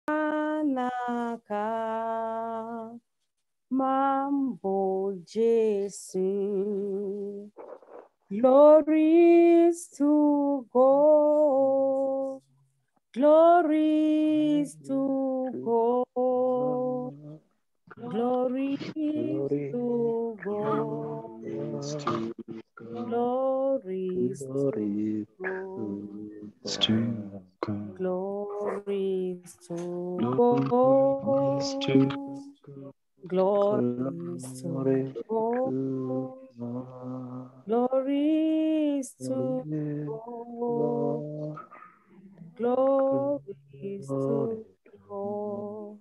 Anaka Mambo Jesu. Glories to God. Glories to God. Glories to God. Glories to God. Glories to God. Glories to God. Glories to God. Glories to God.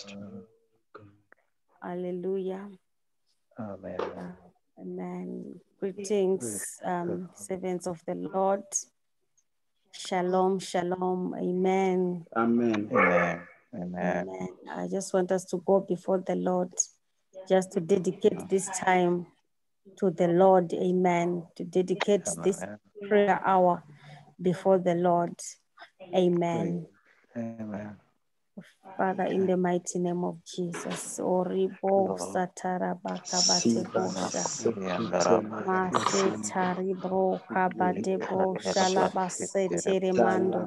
Hallelujah. Amen. Amen. Greetings, servants of the Lord. Shalom, shalom. Amen. Amen. Amen. Amen. Amen. I just want us to go before the Lord, just to dedicate this time to the Lord. Amen. To dedicate this prayer hour before the Lord. Amen. Amen. Father, in the mighty name of Jesus. Oribo satarabaka batebosha. Mase taribro kabadebro shalabase teremando.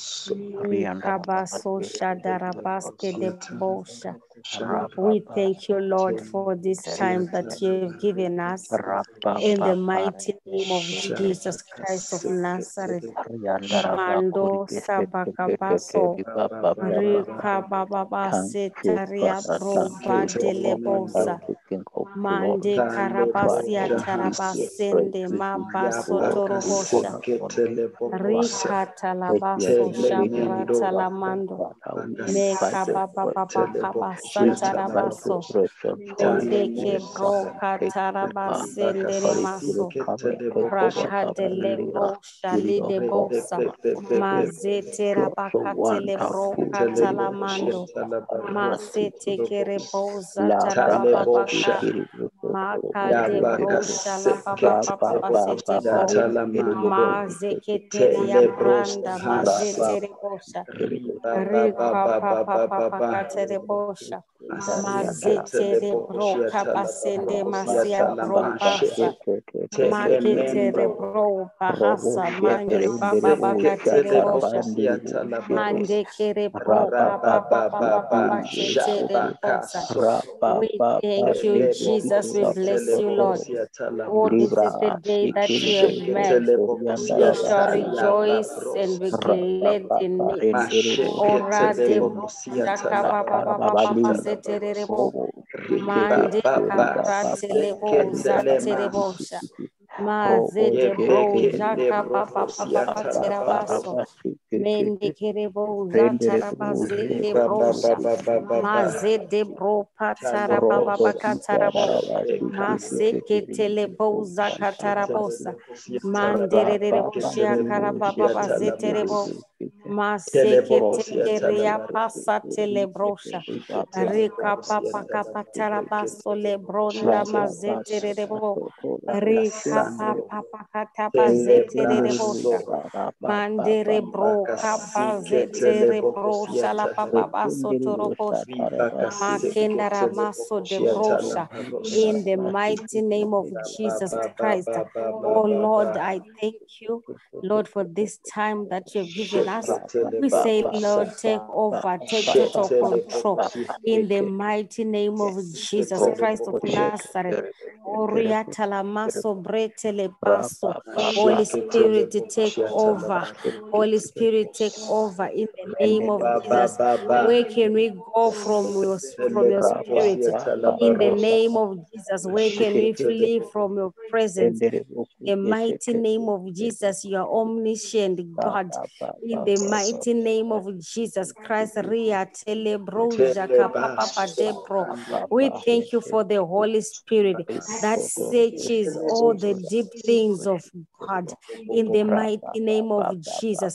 Kabaso shadarabaske debosha. We thank you, Lord, for this time that you've given us. In the mighty name of Jesus Christ of Nazareth. Mando sabakabaso. Rika baba setaria bro badelebosa. Mande karabasia tarabasende mabaso torobosha. Rika talabaso shabra talamando. Meka baba kabasa tarabaso. Endeke bro katarabasende maso. Raka de lebro shali de bosa. Mazete rabakate lebro katalamando. Masete kere bosa tarababaka. Maka de bro shala baba sete bro. Mazeketeria branda mazete rebosha. Rika papa katere bosha. Mazete rebro kabasende masia bro basa. Makete rebro bahasa mange baba bakatere bosha. Mande kere bro papa shete rebosha. We thank you, Jesus. We bless you, Lord. Oh, this is the day that you have made. We shall rejoice and be glad in it. Ora de shaka baba seterebo. Mande karatelebo zaterebosha. Maze de bro jaka papa terabaso. Mende kerebo zatarabaze de brosha. Maze de bro patara baba katarabo. Maseke telebo zakatarabosa. Manderebo shia karababa zeterebo. Maseke tekeria pasa telebrosha. Rika papa kapatarabaso lebronda mazeterebo. Rika papa katabazeterebosha. Mandere bro kabazete bro shala papa baso torobosha. Makendara maso de brosha. In the mighty name of Jesus Christ. Oh Lord, I thank you, Lord, for this time that you have given us. We say, Lord, take over, take total control. In the mighty name of Jesus Christ of Nazareth. Oria talamaso bretele baso. Holy Spirit, take over. Holy Spirit, take over in the name of Jesus. Where can we go from your spirit? In the name of Jesus, where can we flee from your presence? In the mighty name of Jesus, you are omniscient God. In the mighty name of Jesus Christ, Ria Telebroja Kapapa Debro. We thank you for the Holy Spirit. that searches all the deep things of God in the mighty name of Jesus.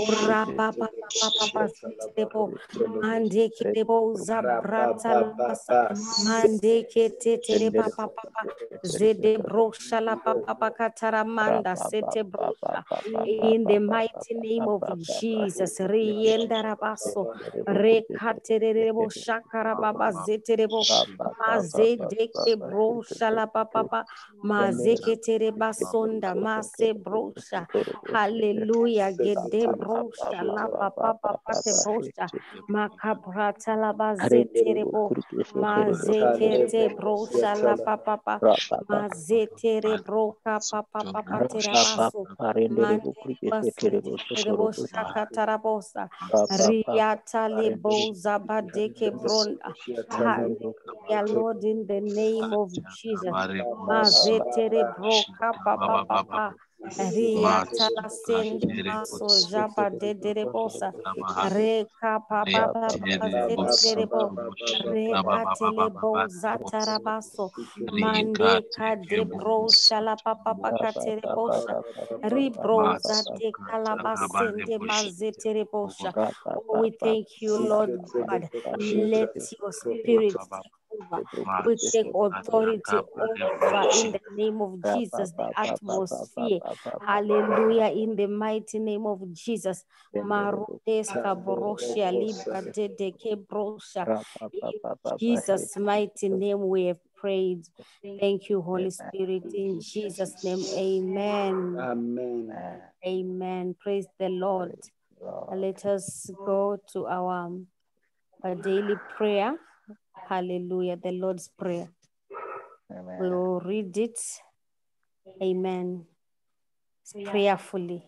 Zede brosha la papa kataramanda sete brosha in the mighty name of Jesus. Rienda rabaso rekaterebo shakara baba zeterebo mazedeke brosha la papa mazeketere basonda mase brosha. Hallelujah. Gede brosha la papa te brosha makabrata la bazeterebo mazekete brosha la papa mazetere broka papa terabaso mande basete terebosha katarabosa riata leboza badeke bronda. Hallelujah, Lord, in the name of Jesus. Mazetere broka papa riata la sende maso jaba de derebosa reka papa zeterebo reka telebo zatarabaso mande kade bro shala papa katerebosha ribro zate kalabasende mazeterebosha. Oh, we thank you, Lord God. Let your spirit take over. We take authority over in the name of Jesus, the atmosphere. Hallelujah, in the mighty name of Jesus. Marudeska boroshia libra de kebrosha. In Jesus' mighty name we have prayed. Thank you, Holy Spirit. In Jesus' name, amen. Amen. Amen. Praise the Lord. Let us go to our daily prayer. Hallelujah. The Lord's Prayer. Amen. We will read it. Amen. Prayerfully.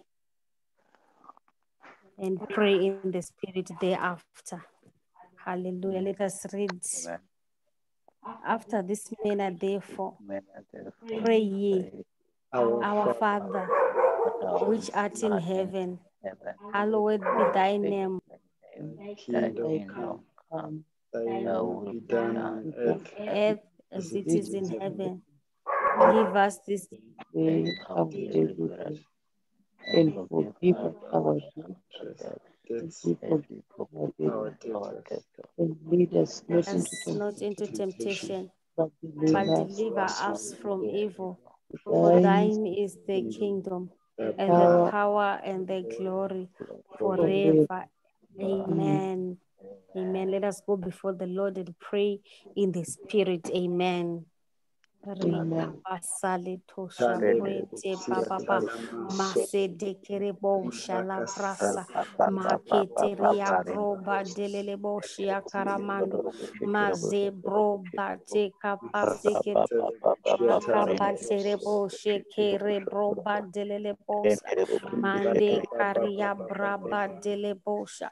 And pray in the Spirit thereafter. Hallelujah. Let us read. Amen. After this manner, therefore, Amen. pray ye, our Father, Father, which art in heaven, heaven, hallowed be thy name. thy Kingdom kingdom come, Thy will be done on earth Earth as it is in heaven. Give us this day our daily bread, and forgive us our debts, debts, our our debtors, and lead us not into us not into temptation, but but deliver us deliver us from evil. from For thine thine is the kingdom, the and the power power, and the glory forever. forever. Amen. Amen. Let us go before the Lord and pray in the Spirit. Amen. Rika basale tosha prete papa mase dekerebo shala prasa maketeria broba delelebo shia karamando maze broba te kapasekete makabaterebo shekere broba delelebosa mande karia braba delebosha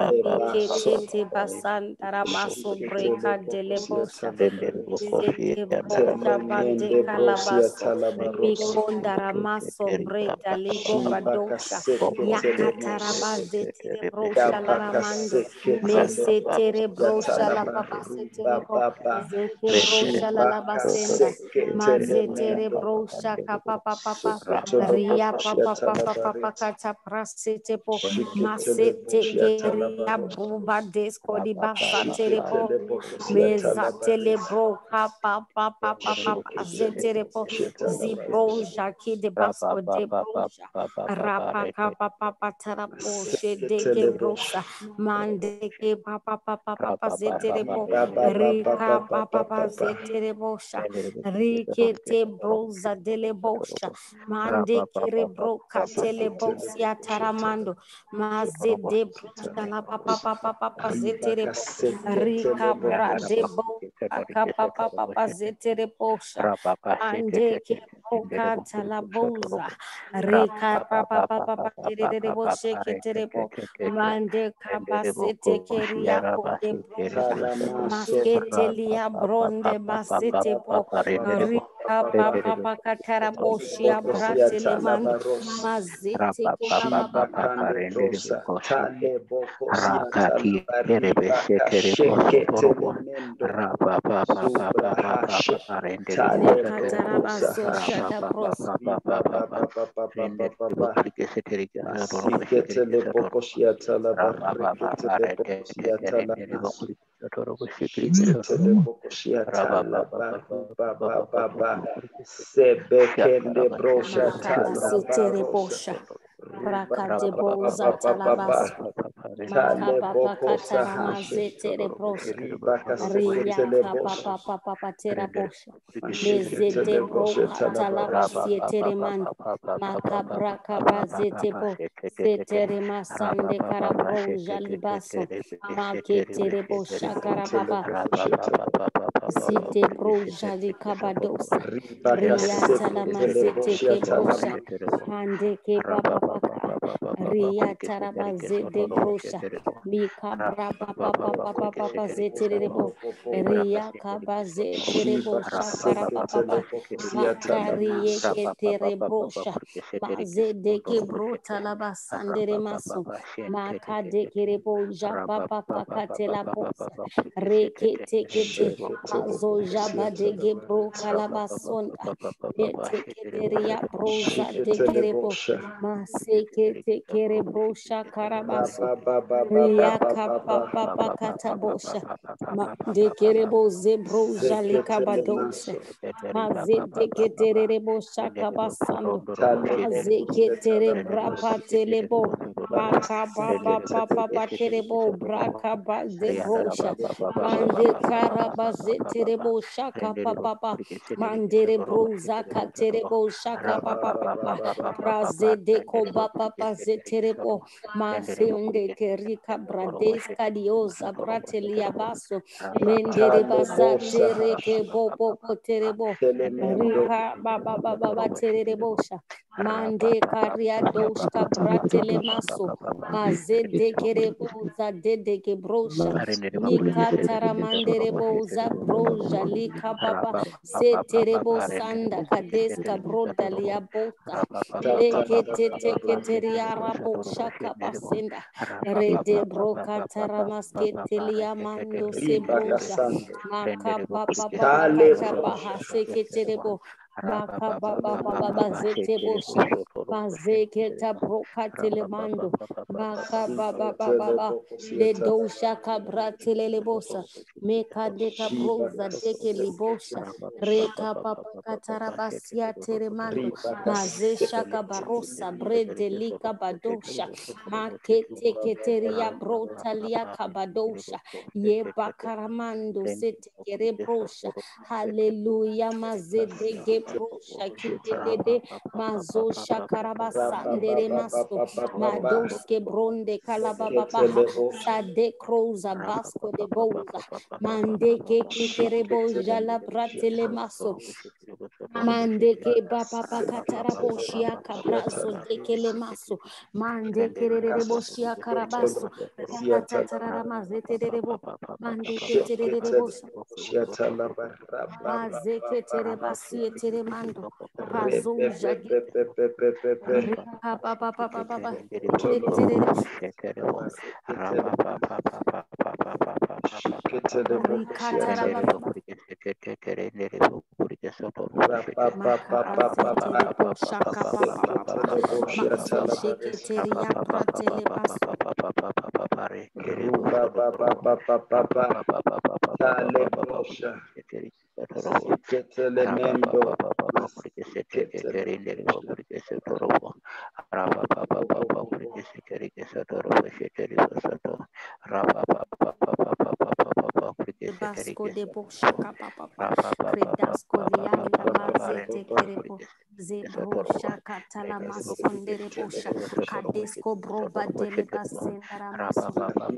rikete basantara maso breka delebosha Zete broja bade kalabaso mikonda ramaso breda ligo badosha yakatara zete brosha la ramando mesetere brosha la papa setere bo zeke brosha la labasenda mazetere brosha kapapa papa ria papa papa papa kata prasete po masete keria buba desko di basatere po mezatele broka papa papa papa zeterepo zibro jaki de basko de broja rapa kapa papa tarapo shedeke brosa mandeke papa papa papa zeterepo rika papa papa zeterebosha rikete broza dele bosha mandeke rebroka telebosia taramando mazede broja la papa papa papa zeterepo rika brade bo akapapa zetere posha ande ke broka talaboza rika papa papa tere bo sheke tere bo mande kabasete keria de brosha maskete lia bronde basete po rika papa katara boshia bratele mando mazete ke baba baba Rakadeboza talabas makababa katara mazete rebrosa ria papa tera bosha mezete bro katalabas yetere mando makabra kabazete bo setere masande karabro jalibaso maketere bosha karababa zite bro jali kabadosa ria talamazete ke brosha hande ke baba ria tarabazede brosha mika braba papa zeterebo ria kabazeterebo shakara papa makarie keterebrosha mazede ke brota labasandere maso makade kerebo jaba papa katela bosa rekete kete mazo jaba de gebro kalabasonda meteketeria broza de kerebo maseke tekere brosha karabaso riaka papa katabosha dekerebo zebro jalika badose mazede keterebo shaka basando mazeke tere brapa telebo makaba papa terebo braka de brosha mande karabase terebo shaka papa mandere broza katerebo shaka papa praze de koba papa zeterebo masende kerika bradeska diosa bratelia baso mendere bazate reke bobo terebo rika baba terebo sha mande karia doshka bratele maso mazede kerebo za dede ke brosha nikatara manderebo za broja lika baba seterebo sanda kadeska broda lia bota leketeteketeria rabo shaka basenda rede broka taramasketelia mando se broja makaba baba kataba haseketerebo baba zete bosha mazeketa broka telemando baba le dosha kabra telelebosa meka deka broza deke libosha reka papa katarabasia teremando mazesha kabarosa brede lika badosha makete keteria brotalia kabadosha ye bakaramando sete kerebrosha haleluya mazedege brosha kidede mazosha karabasandere maso madoske bronde kalababaha sade kroza basko de boza mande kekere boja la bratele maso mande ke baba katara boshia kabrazo dekele maso mande kerere boshia karabaso katatara mazete derebo mande keterere bosha mazeke tere basie tere mando razo jagi baba Basco de Boshaka Papa Credasco Lianda Mazete Kerebo Zebro Shaka Talamasondere Bosha Cadesco Broba Dele Basendara Maso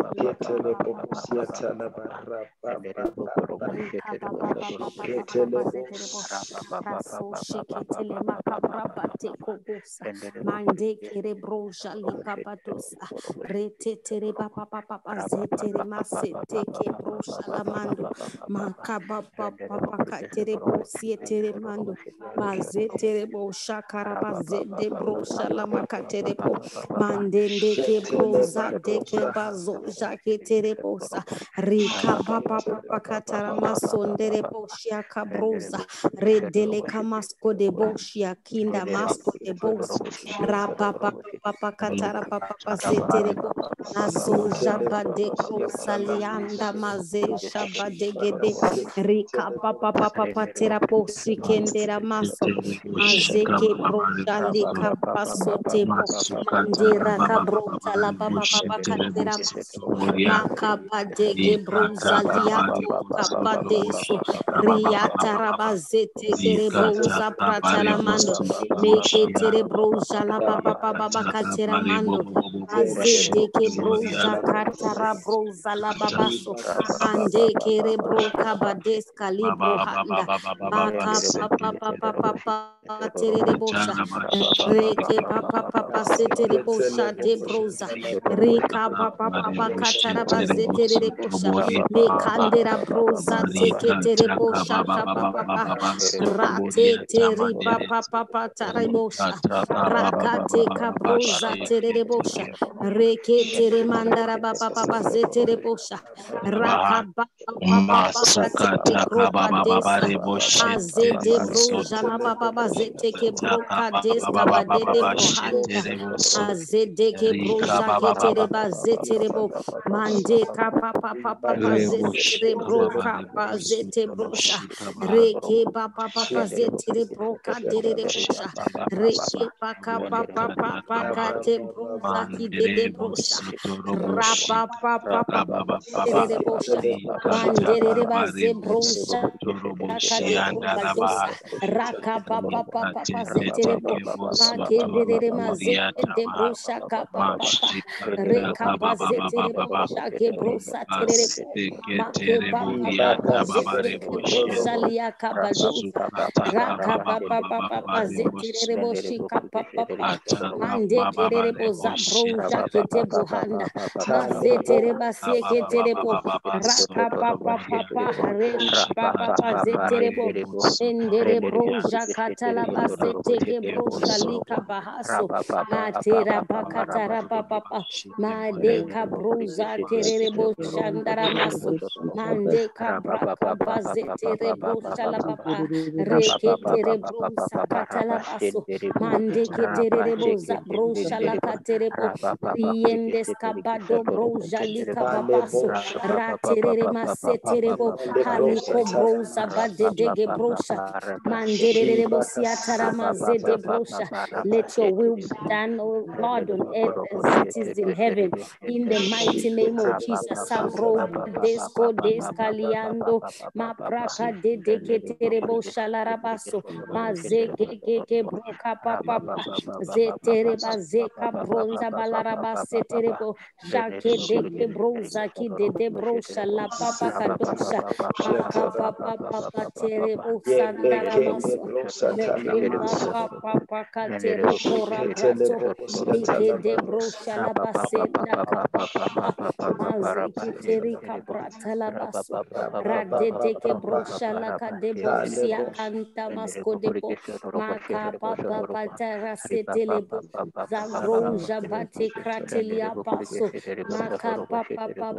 Mande Kerebro Jalika Batosa Rete Tere Papa Zetere Masete Kebro Shalamanda mando makaba papa katere bo sietere mando mazetere bo shakara bazede bro shala makatere bo mandende ke broza deke bazo jaketere bosa rika papa katara masondere bo shiaka broza redele kamasko de bo shiakinda masko de bosa rapa papa katara papa zetere bo azo jaba de krosa lianda maze shaba de gede rika papa tera po sikendera maso mazeke brojali kabaso tebo mandera kabrota la papa katera maso makaba dege brozaliato kabadeso riata rabazete kere broza pratala mando meke tere broza la papa katera mando azedeke broza katara broza la babaso mande kere bro kabadeska libro handa maka papa tere bosha reke papa setere bosha de broza reka papa katara bazetere bosha mekandera broza teke tere bosha papa rate teri papa tare bosha rakate kabroza tere bosha reke tere mandara papa zetere bosha raka papa katere broka desa azede broja la papa zeteke broka deska badede brohanda azedeke broja ketere bazeterebo mande kapa papa zetere broka bazete brosha reke papa zetere broka dere brosha reke papa kate broza ki dede brosha rapa papa dere brosha mandere baze brosha kade broka dosa raka papa zeterebo makendere mazede brosha papa reka bazeterebo shake brosa terebo make papa zeterebo brosa lia kabadosa raka papa zeterebo shika papa mande kerebo za broja ketebo handa mazetereba seketerebo raka papa reka papa zeterebo endere broja katala basete brosha lika bahaso matera bakatara papa made kabroza terere boshandara maso mande kabraka bazete rebosha la papa reke tere broza katala baso mande ketere boza brosha la katerebo riendes kabado broja lika babaso raterere maseterebo haliko broza badedege brosha mandere bosia tarama zede brosha. Let your will be done, oh God, on earth as it is in heaven. In the mighty name of Jesus, Sabro Desco Descaliando Mapraka de Deketerebo Shalarabaso Mazeke Broca Papa Zetereba Zeka Bronza Balaraba Seterebo Shake Deke Broza Ki de Brosha La Papa Kadosha Maka Papa Terebo Sandaramaso Leke papa katere bora brato like de brosha la basenda papa mazeki teri kabrata la baso radede ke brosha la kadebo sia kanta masko debo maka papa tara setelebo zagroja bate kratelia paso maka papa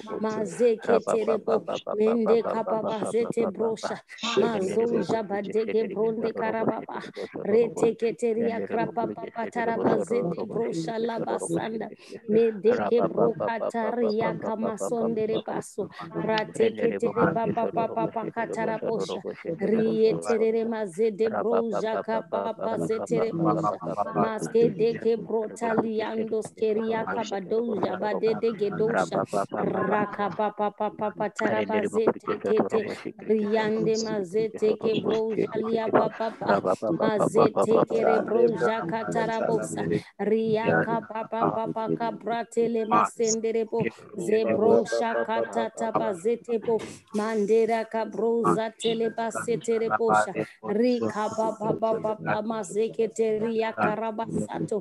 mazeke terebo mende kapapa zete brosha mazoja badege bronde karababa rete keteria krapa papa tarabazete brosha labasanda medeke broka taria kama sondere baso rate ketere papa katarabosha rietere mazede broja kapapa zetere bosha maske deke brotaliando skeria kabadoja badede gedosha raka papa tarabazete kete riande mazete ke broja lia papa mazete kere broja katarabosa riaka papa kabratele masenderebo zebro shakata tabazetebo mandera kabroza telebaseterebosha rika papa mazeketeria karabasato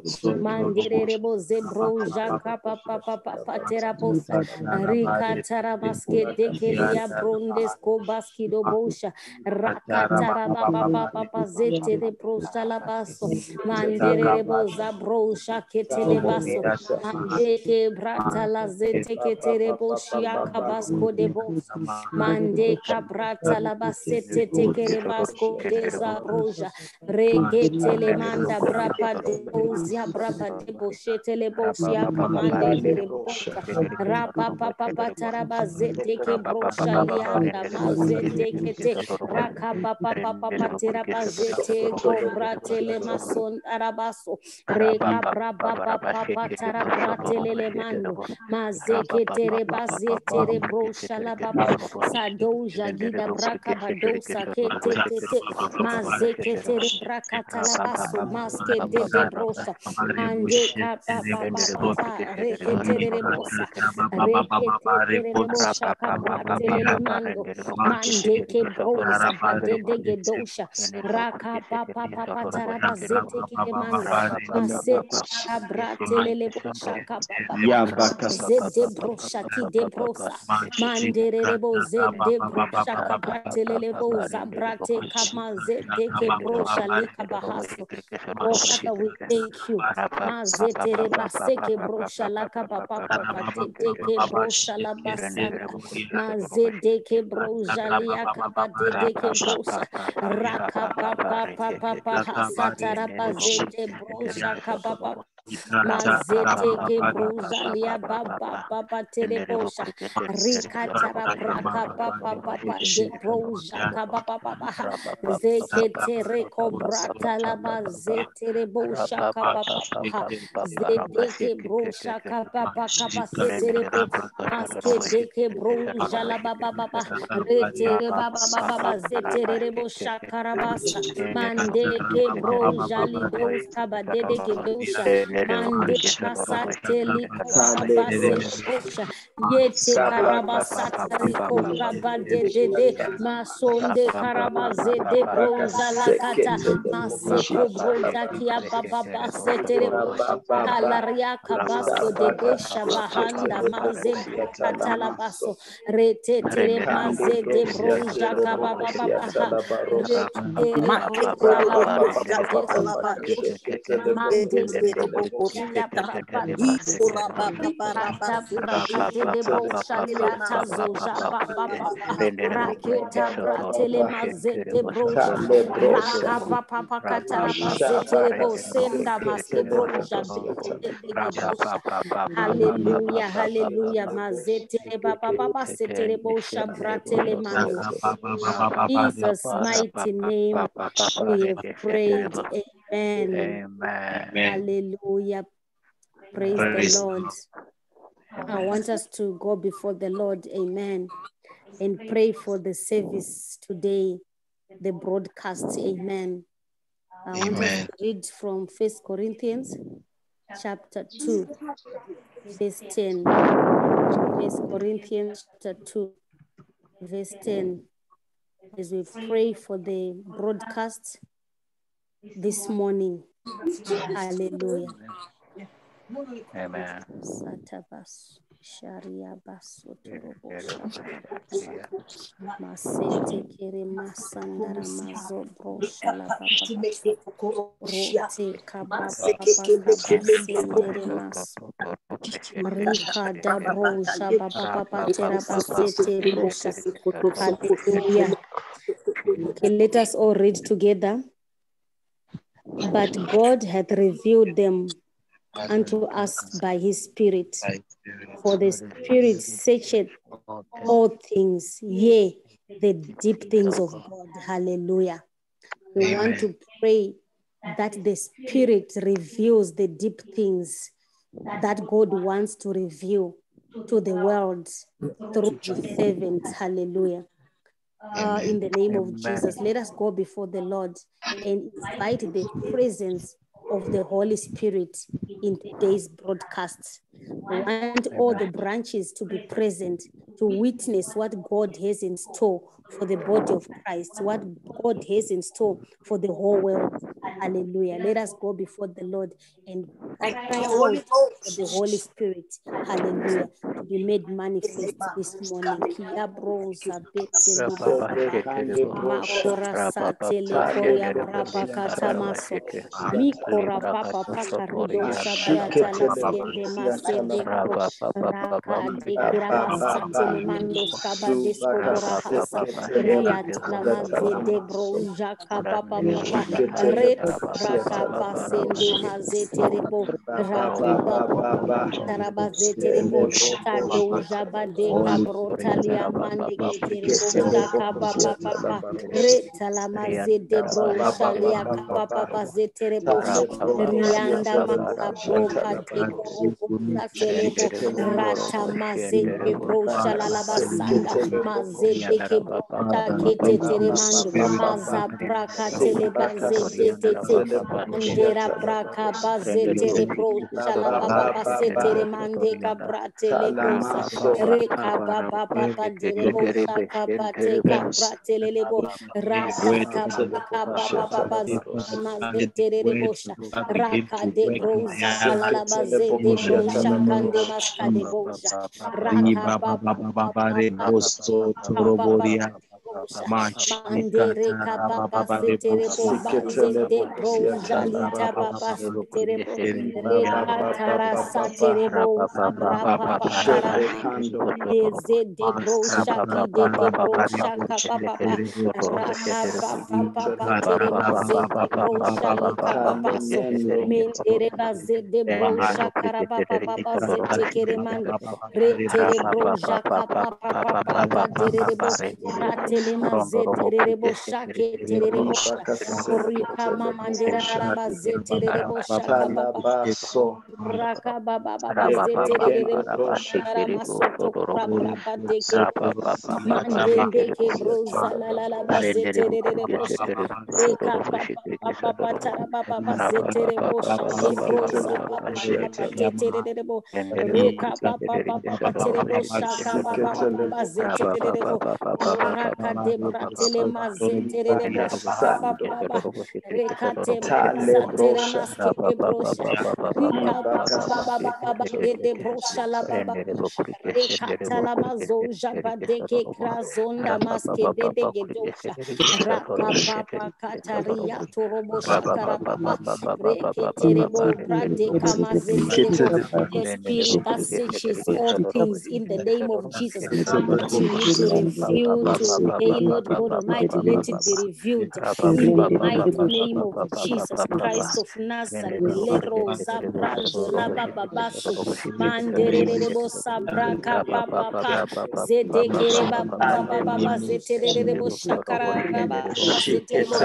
manderebo zebro jaka papa terabosa rika taramaske zedekelia brondes kobaskido bosha rakatara baba baba zete de brosha labaso mandere de boza brosha ketele baso mandeke brata la zete ketere boshia kabasko de bosa mandeka brata la basete tekere basko de zabroja reketele manda brapa de bozia brapa de boshetele boshia kamande kere bosa rapa papa taraba zete ke brosha lianda mazete kete raka papa teraba zete kobratele mason arabaso reka braba papa tarabratele le mando mazeke tere bazete re brosha la baba sadoja gida braka badosa kete tete mazeke tere braka talabaso maske de brosa mande ka papa reke tere bosa reke tere bosa kabratele le mando mande ke brosa badede gedosha raka papa taraba zete ke mando masete kabratele le bosa kababa zede brosha ki de brosa mandere rebo zede brosha kabratele le bosa brate kama zede ke brosha lika bahaso. Oh Father, we thank you. Mazete reba seke brosha laka papa teke brosha la basanda mazede ke brosha liaka badede ke brosha raka papa hasata raba zede brosha kababa mazete ke bruza lia baba terebosha rikatara braka papa de bruza kababa zekete reko brata la bazete rebosha kababa zedeke brosha kababa kabasete rebo maske deke bruza la baba retere baba zete rebosha karabasa mandeke bruza lidos kabadede gedosha mande kasateli kabase osha yete karabasata riko brabade de masonde karabaze de broza lakata maseko broza kia baba setere alaria kabasko de shabahanda maze katalabaso rete tere maze de broza kababa baba retere broza la mande ya braba de boshaliata zoja baba raketa bratele mazete broja raka papa katara basete bo senda maske broja de bosha hallelujah hallelujah mazete baba setere bosha bratele mando Jesus mighty name we have prayed. Amen. Hallelujah. Praise the Lord. I want us to go before the Lord, amen, and pray for the service today, the broadcast, amen. I want us to read from 1 Corinthians chapter 2, verse 10. 1 Corinthians chapter 2, verse 10. As we pray for the broadcast this morning. Hallelujah. Amen. Satabas Sharia Basotorobo Masete Kere Masandara Mazobro Shalababa Rote Kaba Sendere Mas Rika Dabro Shababa Terabasete Brosha. Hallelujah. Okay, let us all read together. But God hath revealed them unto us by his Spirit. For the Spirit searcheth all things, yea, the deep things of God. Hallelujah. We want to pray that the Spirit reveals the deep things that God wants to reveal to the world through his servants. Hallelujah. In the name of Jesus, let us go before the Lord and invite the presence of the Holy Spirit in today's broadcast. We want all the branches to be present to witness what God has in store for the body of Christ, what God has in store for the whole world. Hallelujah. Let us go before the Lord and cry out for the Holy Spirit. Hallelujah. To be made manifest this morning. Kia brosa betele makora satele koria braba katamaso mikora papa pakarido shabrata la skende masende bro raka de kurama satele mando skaba desko borahasa riat la mazede bro jaka papa papa ret raka pasende mazete rebo raka papa tarabazete rebo kado jabade kabrotalia mandege terebo shaka papa papa reta la mazede bro shalia papa zete rebo rianda makabro kate korobo satelebo rata mazende bro shalala basanda mazede kebo kete teremando mazabra katele bazede tete mandera braka bazete rebro shala baba basete remande kabrate lebosa reka baba baba derebo shaka bate kabrate lebo rata kabaka baba baba mazete rebosha raka de broza shalala bazede bro shakande maskade bosha raka baba baba mandere kababa seterebo bazende bro jalita baba seterebo rekatara saterebo sabra papa taramando ezede bro shaki de bro shaka baba raka baba baba tereba zede bro shalika baba so mendere bazede bro shakara baba baba zete keremando retere bro jaka papa papa derebo ratele mazete rebo shake terebo orika mamandera raba zete rebo shaka baba raka baba baba zete rebo rama soto krabra deke mandende ke broza la la la bazete rebo reka papa papa tara baba bazete rebo shake broza papa tete rebo reka papa papa terebo shaka baba baba zete rebo raka de bratele mazete rebo shaka baba reka te broza tere maske de brosha rika baba baba baba de brosha la baba reka tala mazo jaba deke krazonda maske de gedosha raka papa kataria torobo shakara baba reke terebo brade kama zeterebo the spirit that searches all things in the name of Jesus. What you need to reveal today, Lord God Almighty, let it be revealed in the mighty name of Jesus Christ of Nazareth. Lero zabrazo laba babaso mandererebo sabraka papa zedekere baba baba zeterebo shakara baba zeterebo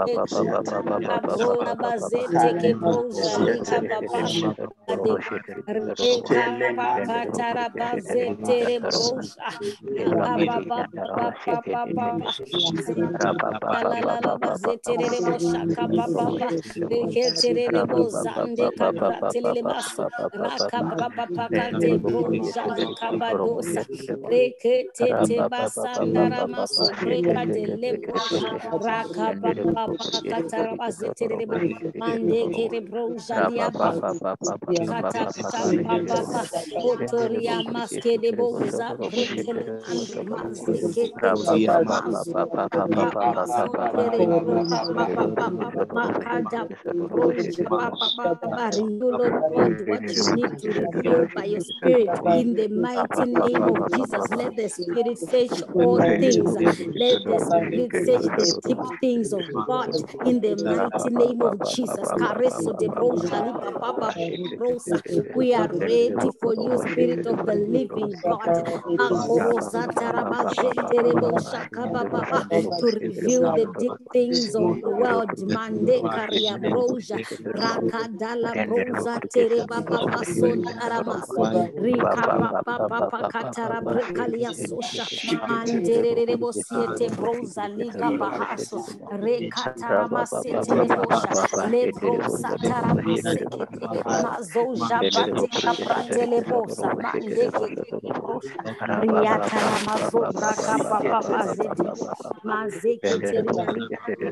kabro bazete ke broza lika baba de reka papa tarabaze tere brosha baba baba la la la baze tere bosha baba reke tere bozande kabra telele maso raka papa kate broja lika badosa reke tete basandara maso breka de lebrosha raka papa katarabaze tere bo mande kere broja liaba kata papa otoria maske de boza bretele mando mazekete mazo rabazondere papa makada broja papa reveal Lord God what you need to reveal by your spirit in the mighty name of Jesus. Let the spirit search all things. Let the spirit search the deep things of God in the mighty name of Jesus. Careso de broja li papa brosa. We are ready for you, Spirit of the Living God, to reveal the deep things of the world. Mande karia broja, rakadala broza tereba papa sondaramaso, rika papa katara brekalia sosha, manderebo siete broza liga bahaso, rekatarama seterebosha, lebrosa tarama sekete. Mazoja bateka pratele bosa mandeke brosha riata la mazobra kapapa pazete mazeke teriani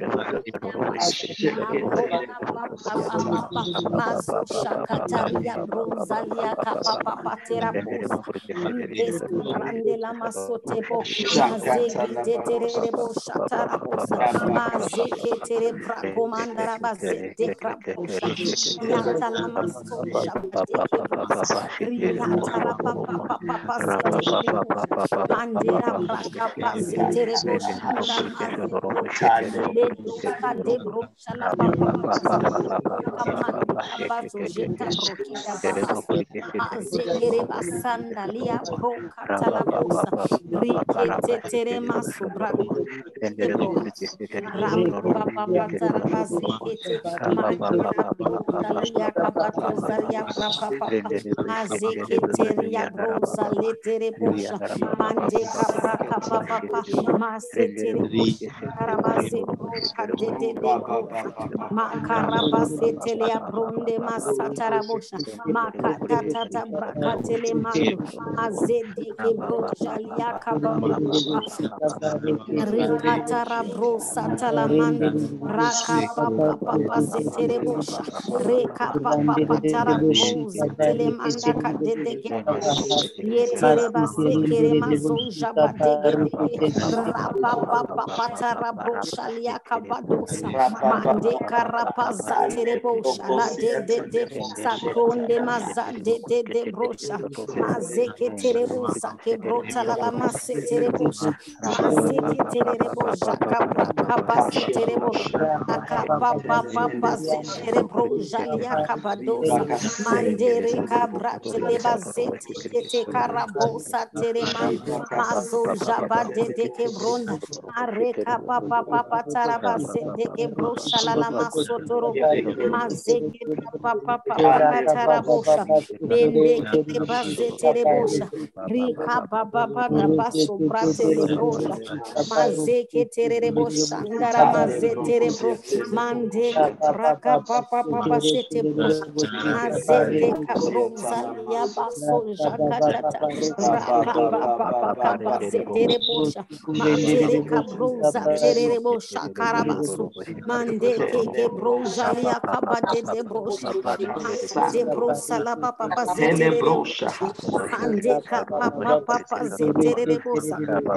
mazo shakataria bronzalia kapapa patera posa rikeska brande la masotebo mazeke teterebo shatara posa mazeke tere brakomandara bazete kraposha yata la maso shabate brosa riata rapapa papa sete posa mandera braka pazetere boshanda maze Bedoka de brocha la papa kamanda bazo jeta brokida babasa azekere basanda lia broka talabosa rikete tere maso brako rapa papa tarabazekete mandera brozalia kabato zalia brapa papa azekete ria broza letere bosha mande kabraka papa masetere Karabase broka de broka makarabase telea bronde masatarabosha makatata braka telemando azede ke broja liakaba rikatara brosa talamando raka papa papa zeterebosha reka papa patara broza telemanda kadede ke yetereba sekere mazoja badege rapa papa patara brosha liakabadosa mande karapaza terebosha la de sakronde maza de brosha mazeke terebosa ke brota la mase terebosha mazeke terebosha kabra kapase terebo papa terebro jalia kabadosa mandere kabra telebazete kete karabosa tereman mazo jabade de kebronda areka papa tarabazete kebrosha la masotorobo mazeke papa katarabosha bende kelebazete rebosha rika baba gabaso brate lebrosha mazeke tererebo shandara mazete rebro mande braka papa sete brosha mazende kabroza ya baso jakatata rapa papa bazete rebosha mantere kabroza tererebo shakarabaso mande keke broja lia kabade de brosha de brosa la papa zete rebo ande papa zete rebosa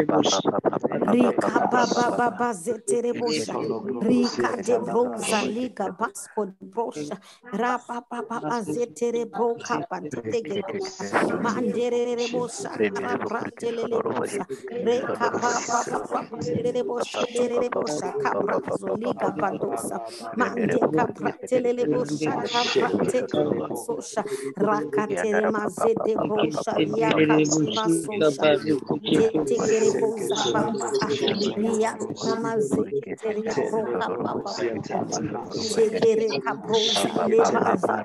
Rika baba zeterebosha. Rika de broza liga basko de brosha. Rapa papa zeterebroka patege mandere rebosha. Karabra telelebosa. Reka papa terebosha terebosha. Kabra zoliga badosa. Mande kabra telelebosha. Kabra telebosha. Raka telemazede de brosha. Liaka masosha. Tekere boza papa ria namaze teria broka papa tekere kabroza lebaza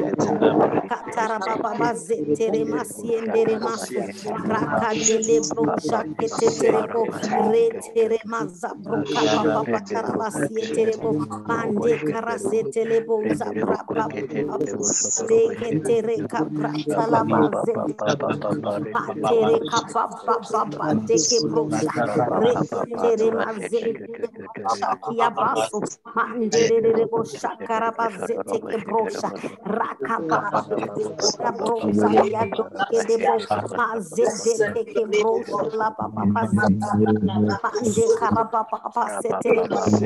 katara baba baze tere masiendere maso raka dele broja kete terebo re tere maza broka papa patara basie terebo mande karase telebo za brapa teke tere kabrata la maze tere kapapa teke brosha retere mazende shakia baso mandere bosha karabaze teke brosha raka papa ya brosa ya doke debo mazede teke brosha la papa mande karapapa setere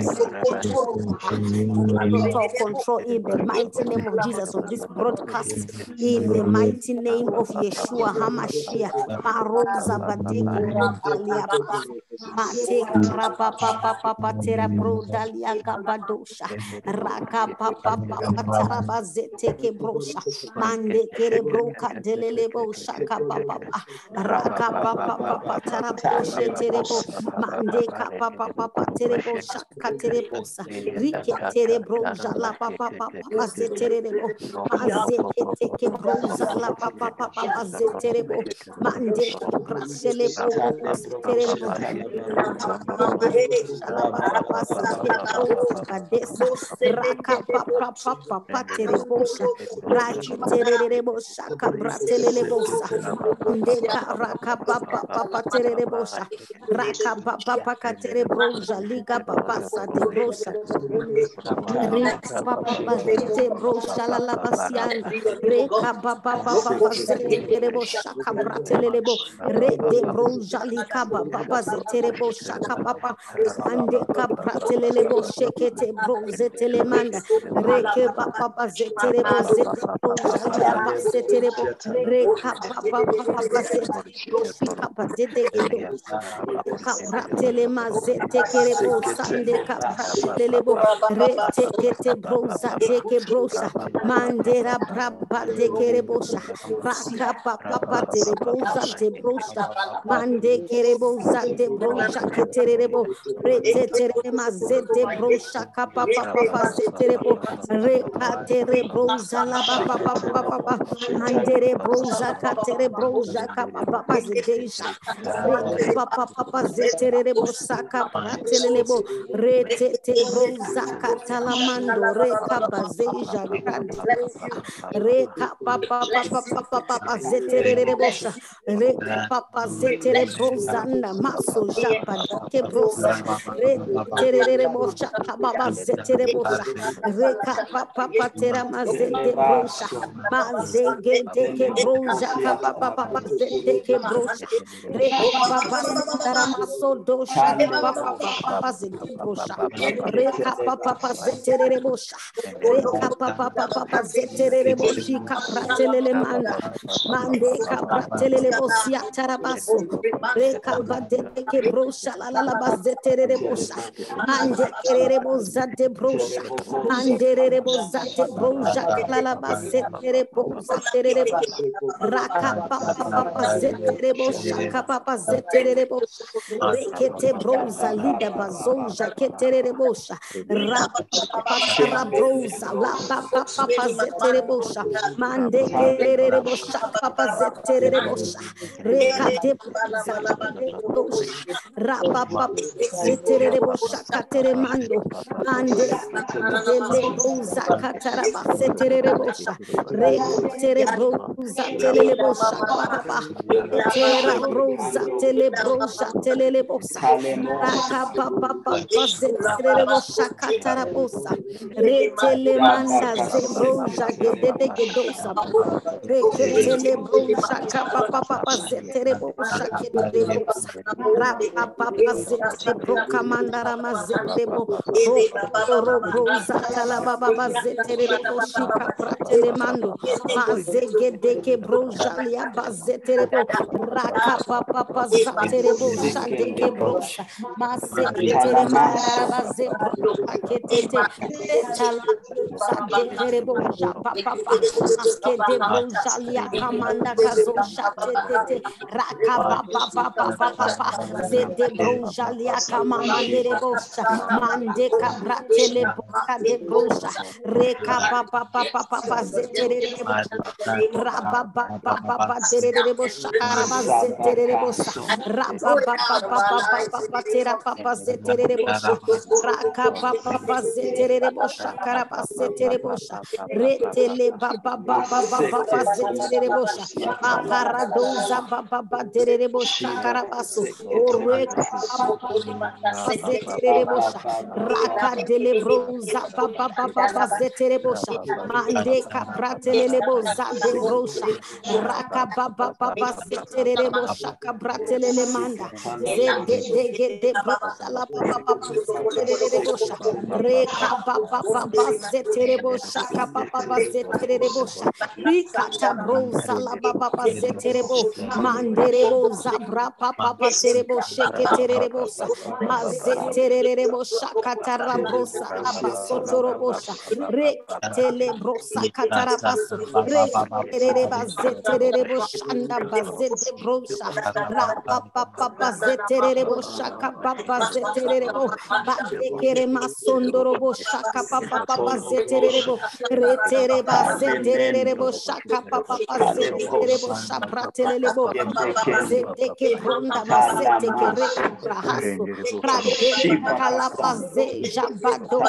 total control in the mighty name of Jesus of this broadcast in the mighty name of Yeshua HaMashiach Maroza Badeko Alia Mate Karapapa Tera Brodalia Gabadosha Raka Papa Tarabazete Kebrosha Mande Kerebroka Delelebo Shaka Papa Raka Papa Taraboshe Terebo Mande Papa Terebo Shaka Terebosa Rike Terebroja La Papa Zeterebo Mazeke Teke Broza La Papa Zeterebo Mande Braselebo Terebo Raka papa terebosha raki terebosha kabra telelebosa Mandeka raka papa papa tere bosha raka papa papa tere broja liga papa sa de brosa rika papa zete brosha la la basianda reka papa papa zete tere bosha kabratele lebo re de broja lika papa zete bosha papa ande kabratele lebo shekete brozete le manda reke papa zete lebo zete broja lia basete lebo reka papa zete shika bazete gedo kapratele mazete kerebo sande kapratele lebo rete kete broza deke brosa mandera braba deke rebosha raka papa tere broza de brosa mande kereboza de broja keterebo rete tere mazete brosa kapa papa zeterebo reka tere broza la papa mandere broza katere broza kapa papa zedeja reka papa zeterebo saka pratelebo rete te broza katalamando reka bazeja reka papa zeterebo sha reka papa zetere brozanda maso japa deke brosa reterebo sha baba zeterebo sha reka papa tera mazende brosha mazege deke broja papa zedeke brosha reka papa sandara maso dosha papa zede brosha reka papa zeterebo sha reka papa zeterebo shika pratelele manda mande kapratelele bosia tarabaso reka badeke brosha la bazetere bosha mande kerere zade brosha mande rebo zate broja la bazetere bozatere raka papa zetere bosha papa zetere bosha rekete broza lida bazoja ketere bosha rapa tara broza la papa zetere bosha mande kerere bosha papa zetere bosha reka de broza bosha rapa papa zetere bosha katere mando mande dele broza katara basetere bosha reke broza telele bosha papa etera broza tele broza telele bosa raka papa zetere bosha katara bosa retele manda ze broza gedede gedosa reketele broza papa zetere bosha ketere bosa rapa papa zetere broka mandara mazete bo ro broza tala baba zetere boshika pratele mando mazege deke broja lia bazetere bo raka papa zatere bo shadeke brosa maseketere mandara baze broka ketete etala zadeke boja papa maske de broja lia kamanda kazo shatete raka papa zede broja lia kamamandere bosha mande kabratele boka de broja reka papa zetere Rababa terere bosha karaba zetere bosha rababa tera papa zetere bosha raka papa zetere bosha karaba zetere bosha retele baba zetere bosha makaradoza baba terere bosha karabaso oreka zetere bosha raka dele broza baba zetere bosha mande kapratele boza de brosha raka papa zetere bosha kapratele manda zede de brosha la papa zetere bosha reka papa zetere bosha papa zetere bosha rikata broza la papa zetere bo mandere boza bra papa tere boshe ketere bosa mazetere bosha katara brosa la basotoro bosha rekele brosa katara baso rekere bazetere boshanda bazete brosha rapa papa zetere bosha papa zetere bo badekere masondoro bosha papa zetere bo retere bazetere bosha papa zetere bosha pratelele bo zedeke bronda mazete ke brahaso rade kalapaze jabado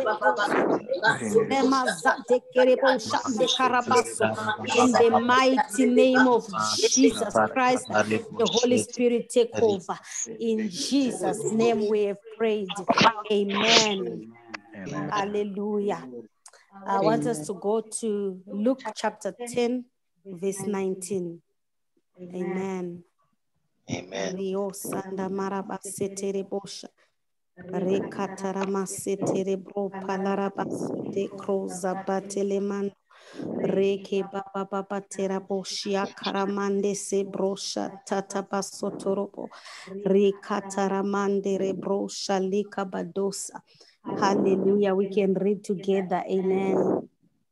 remazade kerebo shande karabaso. In the mighty name of Jesus Christ, the Holy Spirit take over. In Jesus' name we have prayed. Amen. Amen. Hallelujah. I want us to go to Luke chapter 10, verse 19. Amen. Amen. Rio sanda maraba setere bosha. Rekatarama setere bro palaraba de kroza bateleman. Reke baba baba tera boshia karamande se brosha tata basotorobo. Rekataramande re brosha lika badosa. Hallelujah. We can read together. Amen.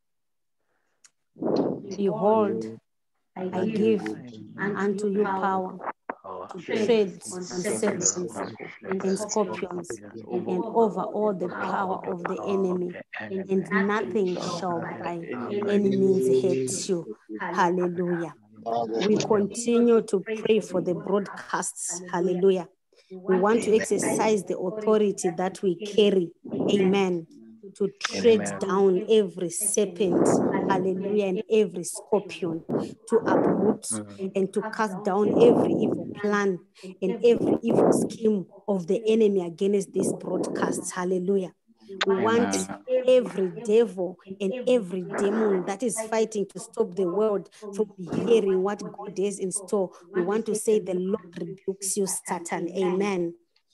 Behold, I give unto you power to tread on serpents and scorpions and over all the power of the enemy, and nothing shall by any means hurt you. Hallelujah. We continue to pray for the broadcasts. Hallelujah. We want to exercise the authority that we carry. Amen. To tread down every serpent, hallelujah, and every scorpion, to uproot and to cast down every evil plan and every evil scheme of the enemy against these broadcasts. Hallelujah. We want every devil and every demon that is fighting to stop the world from hearing what God has in store. We want to say, the Lord rebukes you, Satan. Amen.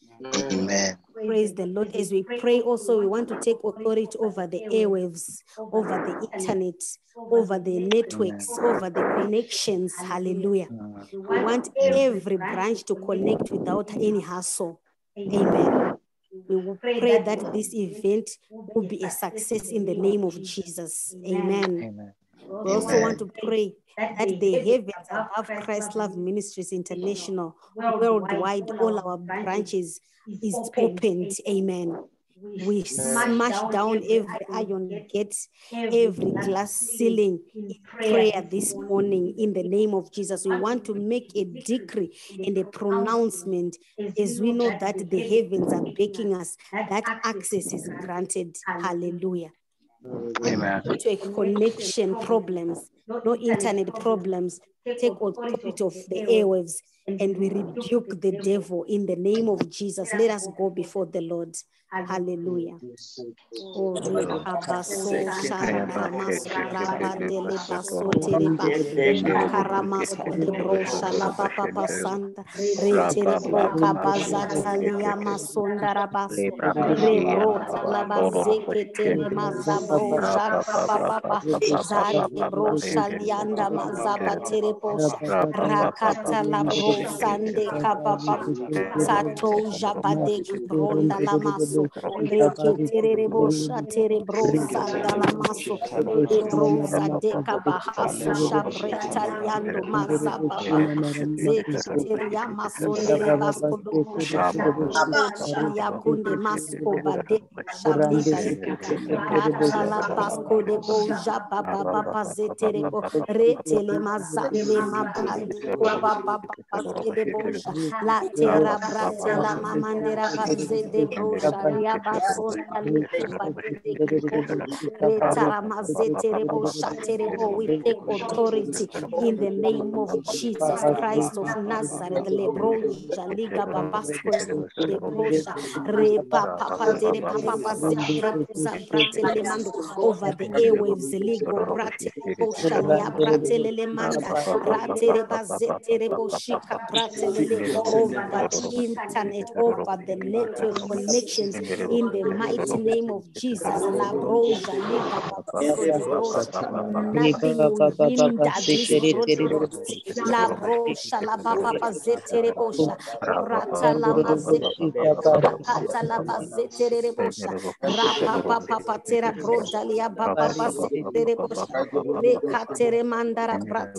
Amen. Praise the Lord. As we pray also, we want to take authority over the airwaves, over the internet, over the networks, over the connections. Hallelujah. We want every branch to connect without any hassle. Amen. We will pray that this event will be a success in the name of Jesus. Amen. Amen. We also want to pray that the heavens above Christ Love Ministries International, worldwide, all our branches is opened. Amen. We smash down every iron gate, every glass ceiling in prayer this morning in the name of Jesus. We want to make a decree and a pronouncement as we know that the heavens are backing us, that access is granted. Hallelujah. Amen. Network connection problems, no internet problems, take authority of the airwaves and we rebuke the devil in the name of Jesus. Let us go before the Lord. Hallelujah. Oh, rekabaso sharamaso rabandele baso tereba karamasko de brosha la papa pasanda retere broka bazatalia masonda rabaso rebrota la bazeke tele mazabro jaka papa zate brosha lianda mazaba tere bosha rakata la brosande kapapa sato jabadeki bronda la maso reke tere bosha tere brosa dala maso de brosa de kabahaso shabreta liando mazababa zeke tere ya masondere basko do bosha brosa liakunde masko bade shabliga zika rata la basko de boja baba baba zetere bo retele mazande mabandi ko baba baba de boja la terra bratela mamandera baze de broja lia basonda lika badende kibosha retara mazete rebo shaterebo. We take authority in the name of Jesus Christ of Nazareth. Lebroja liga babasko de brosha repa papa dere papa zetere buza bratele mando over the airwaves ligo bratele bosha lia bratele le manda ratere bazetere boshika bratele over the internet, over the network connections in the mighty name of Jesus. La broja liga babaso de broja. Nothing will hinder this broadcast. La broja la baba bazetere bosha rata la mazete kata la bazetere bosha rapa papa tera brodalia baba bazetere bosha rekatere mandara bratelele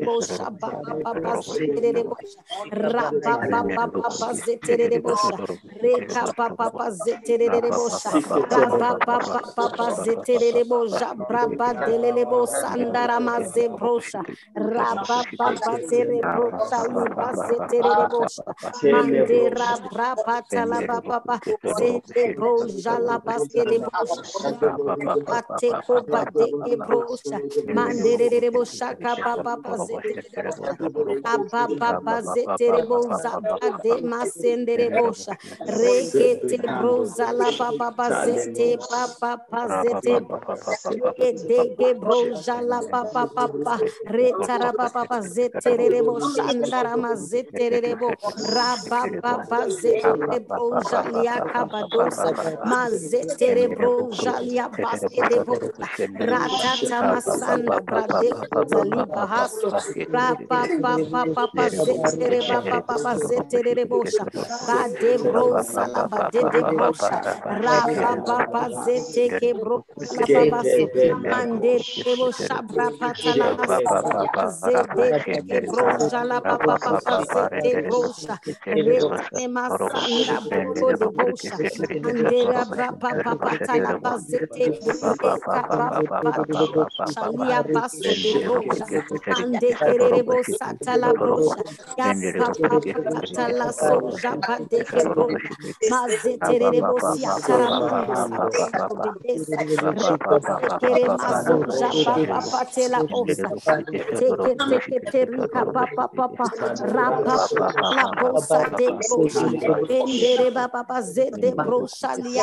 bosha baba zetere bosha raba baba zetere bosha reka baba zetere bosha raba baba zetere bosha braba delele bosandara maze brosha raba baba tere brosha liba zetere bosha mandera braba tala baba zete brosha la baske de bosha ateko badeke brosha mandere bosha baba zetere bosha baba zetere bosha bade masendere bosha rekete broza la baba zete baba zete dege broja la baba retara baba zetere bosha ndara mazetere bo rababa zetere broja lia kabadosa mazetere broja lia baske de bosha ratata masanda brade zaliba haso baba zetere baba zetere bosha bade broza la bade de brosha rababa zeteke broja la babaso mandere bosha brapata la masanda zede ke broja la baba zete brosha rete masanda broko de bosha mandera brapata la bazete reka baba shalia baso de brosha mande kerere bosata la brosha ya papa la soja badeke brosha mazetere bosia taramando sabreko de besa rekere mazoja papa tela osa teke terika papa rapa la bosa de brosha endere baba zede brosha lia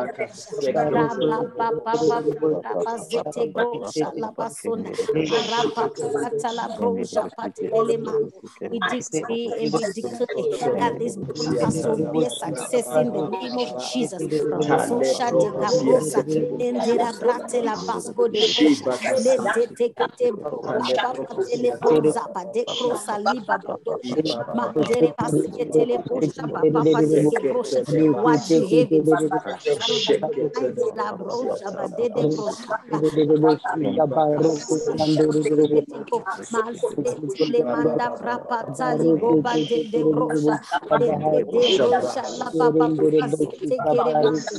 rapa zete brosha la basona rapa la brosha patele mando. We decree and we declare that this broadcast will be a success in the name of Jesus. Mazosha de Cabrosa, Endera Bratela Basco de Bosha, Ledetekete Baba Telebrosa, Badecrosa Liba Badosha, Mandere Basketele Bosha, Papa Deke Brosha, what you have in La Brosha, Badede Brosha, Mazele manda brapata ligoba de brosha de brosha la baba zete kere mando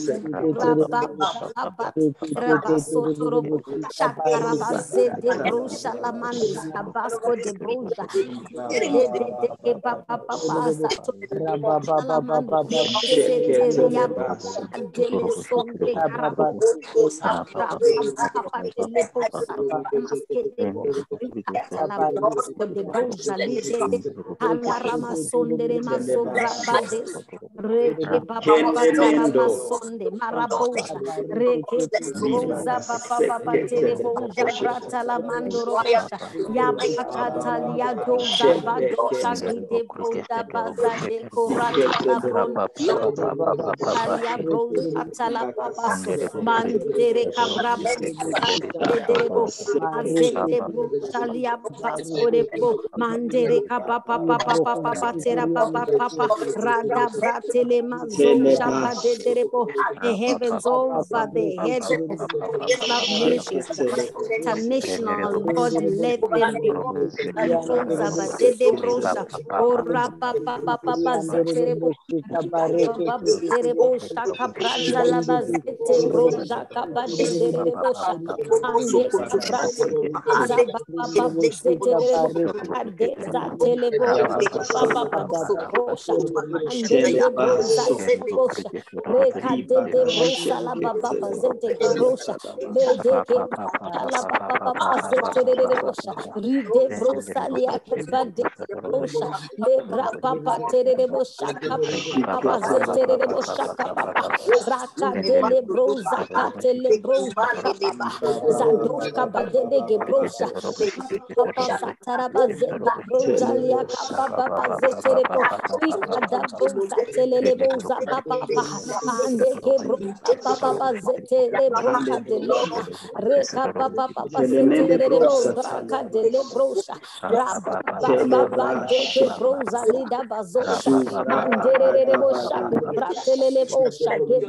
raba sotorobo shakaraba zede brosha la mandi abasco de brosha de ke papa sato la mando sete ria dele sonde karaba papa dele posa maskete la basco de brosha lite alarama sondere maso brabades reke papa tarama sonde marabosha reke rosa papa teleboja brata la mandorobosha ya pakata lia doza badosha gide broda baza de korata la bronda alia broza tala papaso mandere kabraba derebo azete broza lia basco de bo mandere papa tera papa rada bratele mazoja derebo the heavens over the heads of Love ministries international Lord let them be Izoza badede brosha ora papa zeterebo derebo shaka brata la bazete broja kabade derebo shaka ande brata papa zeterebo ade zatelebo papa brosha ande broza brosha reka de brosha la papa zete brosha bede ke la papa zeterebo ride brosa lia kabade brosha lebra papa terebo shaka papa zeterebo shaka papa raka dele broza katele broza papa zadoshka badede ge broza papa sataraba zede broza lia papa zeterebo ikada broza telele broza papa ande ke broza papa zetele broka deleka reka papa zeterebo raka dele broza baba deke broza lida bazosha manderere bosha bratelele bosha gele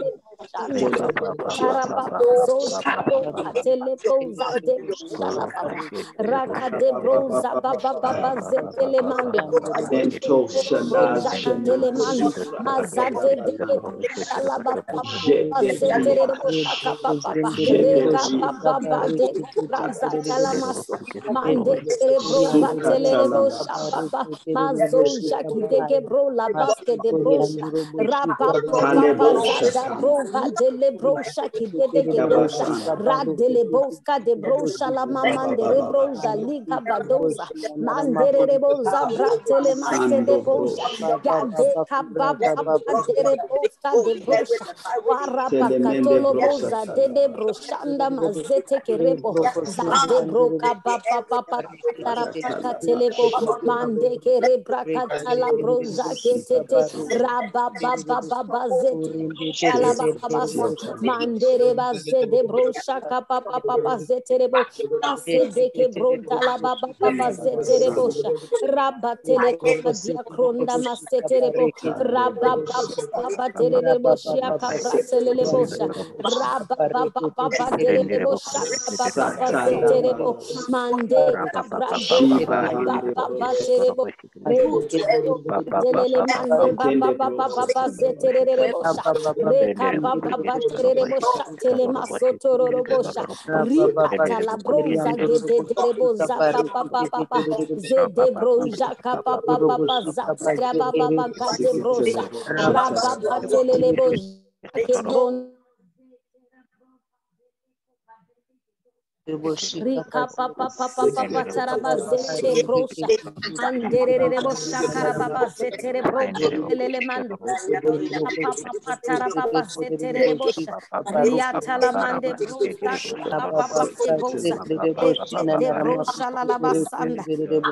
shanda tarababa zota roka teleboza de shalababa raka de broza baba baba zetelemande broza telemande mazade de shalababa zetere de shaka papa reka baba de braza talamasu mande kere broza telebo shapapa mazo jaki de gebro la baske de brosha rapa papa zada brova de le brosha ki de gebrosha radele boska de brosha la mamande rebroja liga badoza mandere reboza bratele maste de brosha gade kababa de boska de brosha warapa katolo boza de broshanda mazete kerebo zade broka baba papa tarapaka telebo mande kere brakata la broza ketete raba baba baba zete ala baba so mandere baze de brosha kapa papa zete rebo ase deke bronta la baba papa zete rebo raba tele dia kronda masete rebo raba baba tere rebo shia kapra tele bosha raba baba tere rebo shaka papa zete rebo mande kabra de baba tere rebo delele mande baba zeterere bosha reka baba terere bosha tele masotoro bosha rikata la broza gede dere boza papa zede broza kapa papa zatira baba kate broza rababa telele boza ke bron Rika papa taraba zete brosha andere bosha karababa zete brosha lele mande papa taraba zete bosha riata la mande brosha papa se bosa de brosha la la basanda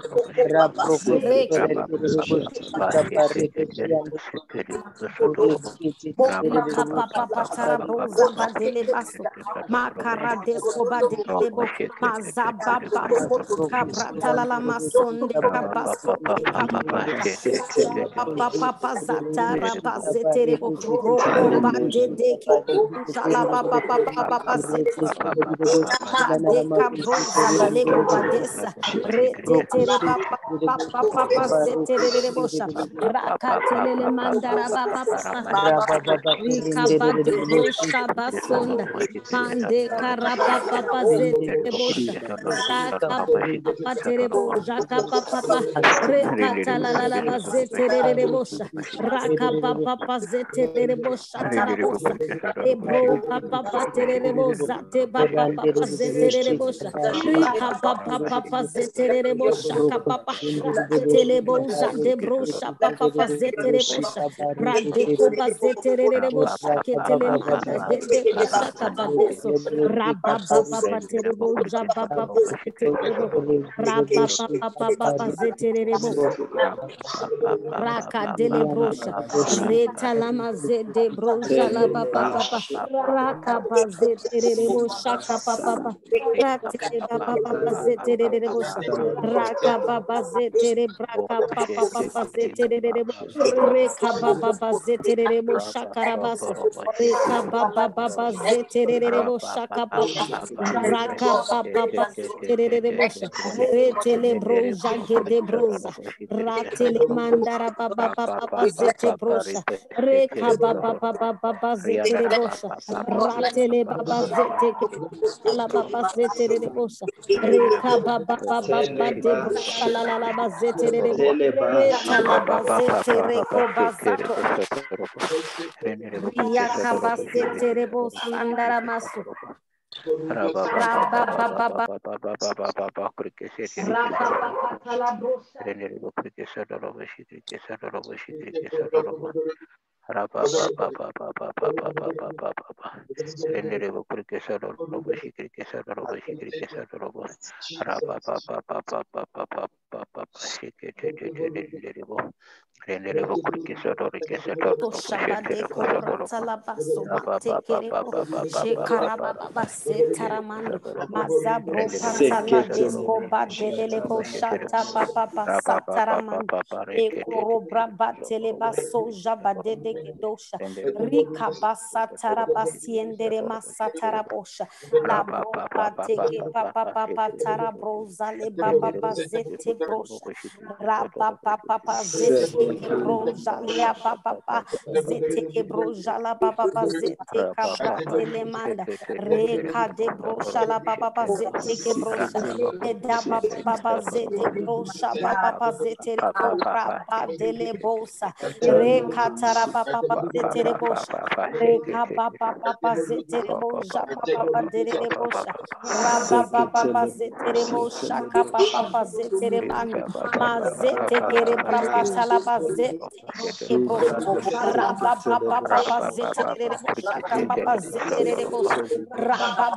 Rika papa taraboza badele baso makara deskoba delebo mazaba babo kabrata la masonde kabasko papa zatara bazeterebo roko badede shala papa de kabroza balego badesa retetere papa zetere bosha rakatelele mandara papa Rika bade brosha basonda mande karapa papa zete bosha raka papa terebo jaka papa rekata la bazete bosha raka papa zete bosha tarabosa ebro papa terebo zate papa zete bosha rika papa zete bosha papa telebo zate brosha papa zete bosha radeko bazete bosha ketele manda de kashaka badeso raba papa terebo jaba papa terebo raba papa zeterebo raka dele brosha reta lama zede brosha la papa raka bazeterebo shaka papa rate papa zeterebo raka baba zetere braka papa zeterebo reka baba zeterebo shakarabaso reka baba zeterebo shaka papa raka papa zeterebo retele broja gede broza ratele mandara papa zete brosha reka baba zeterebo ratele baba zete la baba zeterebo reka baba de brosha la bazeterebo reta la bazete reko bazako ria kabasete rebo sandara masu Toshabade kobrata la baso tekerebo shekarababa setaramando mazabro patala desko badelele bo shata papa sataramando ekorobra batele baso jabade de gedosha rika basatara basiendere masatara bosha la bropa teke papa tara brozale baba bazete brosha raba papa zete broza lia papa zete broza la baba zete kabrate le manda reka de brosha la baba zete ke brosha eda baba zete brosha baba zete raba dele bosa reka tara baba zete re bosha reka baba zete re bosha baba dele bosha raba baba zete re bosha baba zete re bando mazete kere brapata la bazete ke brosha raba baba zete re bosha baba zete re bosha raba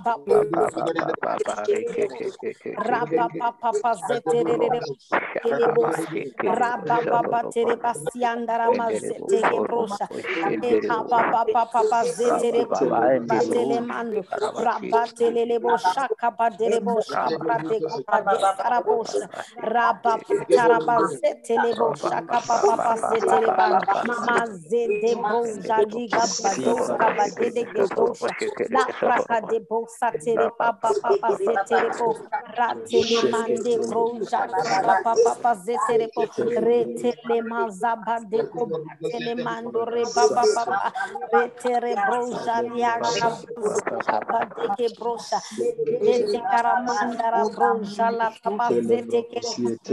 raba papa zete re bosha ele bosa raba baba tere basiandara mazete ke brosha eka papa zete re batele mando rabatele le bosha kabadele bosha brate kabade sarabosha raba tarabazete le bosha papa zete le bando mazede broja liga bados kabadede gedosha la praka de bosa tere papa zete le bo ratele mande broja papa zete le bo retele mazaba de ko tele mando re papa retere broja liaga kabade ke brosha zete karamandara broja la papa zete ke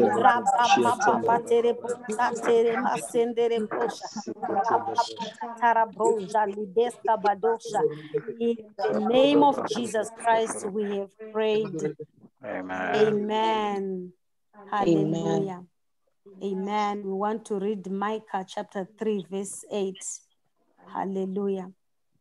raba tere bosa tere masendere brosha tara broja lideska badosha. In the name of Jesus Christ we have prayed. Amen. Hallelujah. Amen. We want to read Micah chapter 3 verse 8. Hallelujah.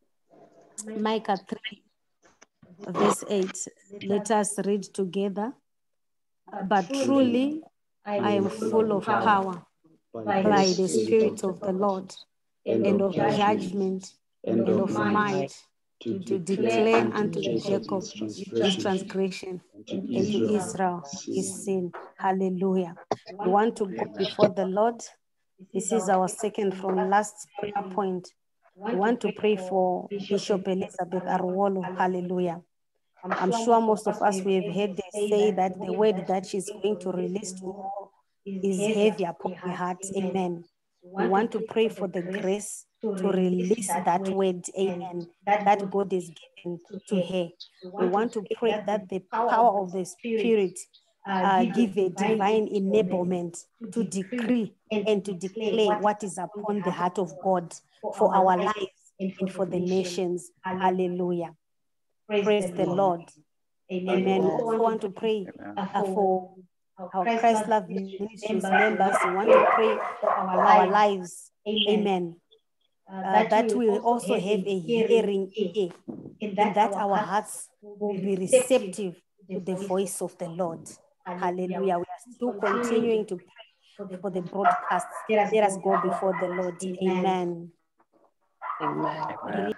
Micah 3 verse 8. Let us read together. But truly I am full of power by the Spirit of the Lord, and of judgment and of might, to declare unto Jacob his transgression and to Israel his sin. Hallelujah. We want to go before the Lord. This is our second from last prayer point. We want to pray for Bishop Elizabeth Arwolo. Hallelujah. I'm sure most of us, we have heard they say that the word that she's going to release tomorrow is heavy upon her heart. Amen. We want to pray for the grace to release that word. Amen. That God is given to her. We want to pray that the power of the Spirit give a divine enablement to decree and to declare what is upon the heart of God for our lives and for the nations. Hallelujah. Praise the Lord. Amen. We also want to pray for our Christ Love Ministries members. We want to pray for our lives. Amen. That we also have a hearing ear, and that our hearts will be receptive to the voice of the Lord. Hallelujah. We are still continuing to pray for the broadcast. Let us go before the Lord. Amen. Amen.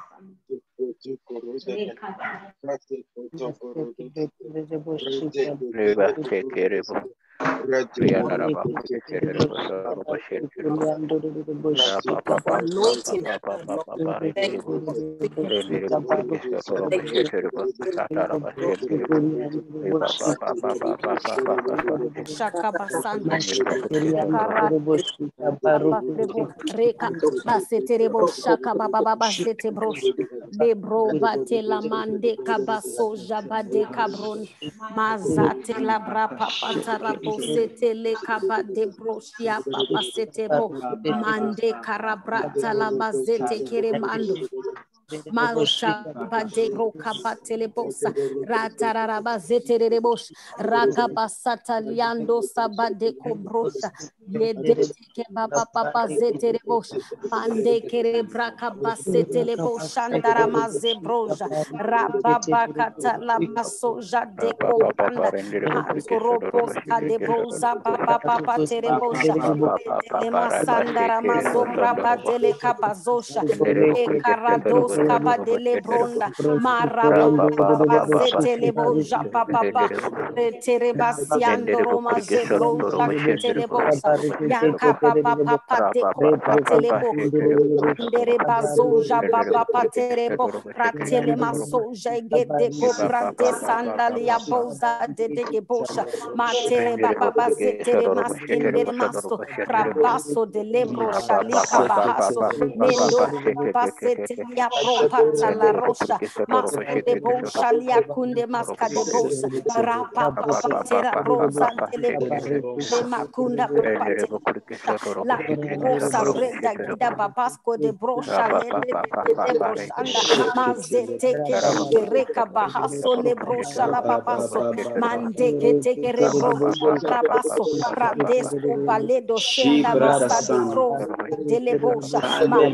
Lebro bate la mande kabaso jabade kabron mazate la bra papa tarabo sete le kabade broshia papa sete bo mande karabrata la bazete kere mando Malosha bade broka patelebosa ratararaba zeterebosh rakabasata liando sabade kobrosha yedeke baba papa zeterebosh pande kere braka basetelebosh andara mazebroja rababa kata la masoja de kobanda matoropos kadebroza baba papa terebosha le masandara mazobra badele kabazosha ekarados kabadele bronda marababa zetele boja papa terebasiando roma zebroja telebosa yakaba papa de telebo ndere bazoja baba paterebo pratele masoja gede ko prate sandalia boza de bosha matere baba zetere maskindere masto prabaso de lebro shalika bahaso mendo basetelia propata la rosha masto de bosha lia kunde maska de bosa rapa papa tera broza de makunda propate la rosa breda gida babasco de brosha le broshanda mazete ke reka bahaso le brosha la babaso mande ke teke rebro rabaso radesco baledo shenda masa de cro de le bosha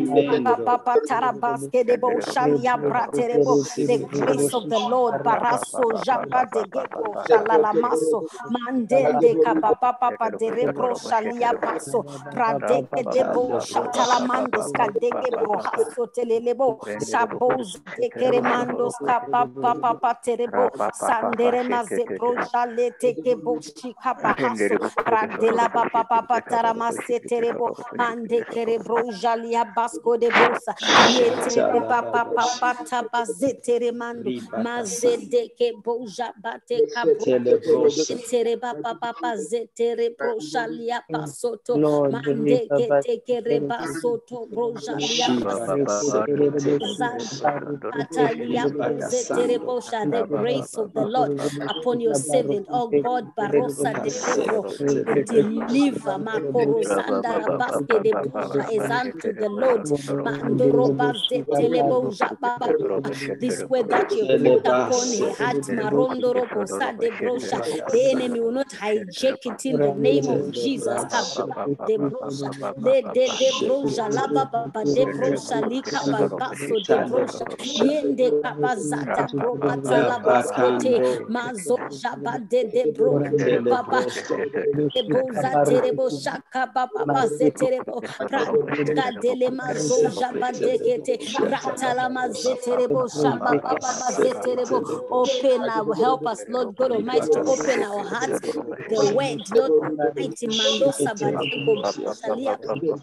papa tarabaske de bosha lia braterebo the grace of the Lord baraso jaba de gebo shalala maso mandende kababa papa de rebro shalia baso pradeke de bosha talamandos kadege brohaso telelebo shaboz de keremandos kapapa papa terebo sandere maze projale teke boshi kabahaso pradela papa papa taramase terebo mande kere brojalia basko de bosa yete papa papa tabazetere mando mazede ke boja bate kabro tere papa papa zetere projalia basoto mande ke teke reba soto brojalia the grace of the Lord upon your servant, oh God, Barosa de Lebro, to deliver Makorosanda Rabaske de Bruja is unto the Lord. Mandorobas de Teleboja Baba. This word that you put upon her heart, Marondoro Bosa de Broja, the enemy will not hijack it in the name of Jesus. De Broja, de Broja, la Baba de Broja, Lika Babaso de Broja, Yende Kabazata Probata la Baskete, Mazo Jaba de Bro, Baba. Boza terebo shaka baba zeterebo pratka dele mazo jaba dekete ratala mazeterebo shaba baba zeterebo open our help us Lord God Almighty to open our hearts the word Lord Almighty mando sabadeko shalia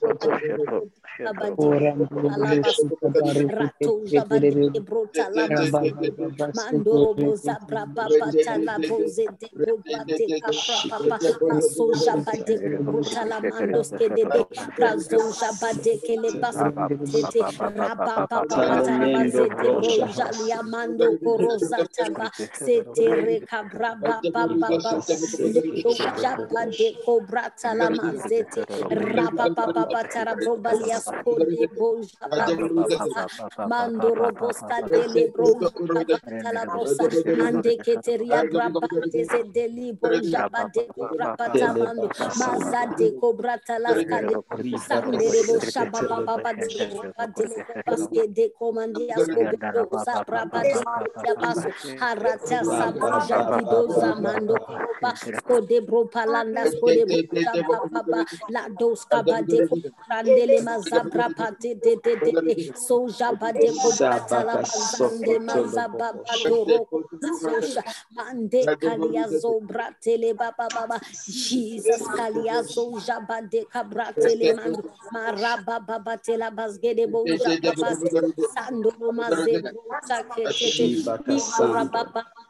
rato jaba de brota la mandoro boza braba patala boze de brate kapra papa maso jaba de bruta la mandos ke de prazo jaba de ke le basete raba papa patara bazete broja lia mando koroza taba sete reka braba papa le jaba de kobrata la mazete raba papa patara brobalia skode boja papa mandoro boska de le broja patala bosa mande keteria braba de delibo jaba de brapata mando mazade kobrata laska de sanderebo shaba baba de baske de komandias kobedo sabraba de yabaso harata sabroja dido zamando koroba skode bro palanda skode baba la doska bade randele mazabra pate de so jaba de kobrata la mazande mazaba doro sosha mande kaliazo bratele baba Jesus kaliazo jabade kabratele mando maraba baba tela bazgede boja baba sandoro mazebro sakete ikoraba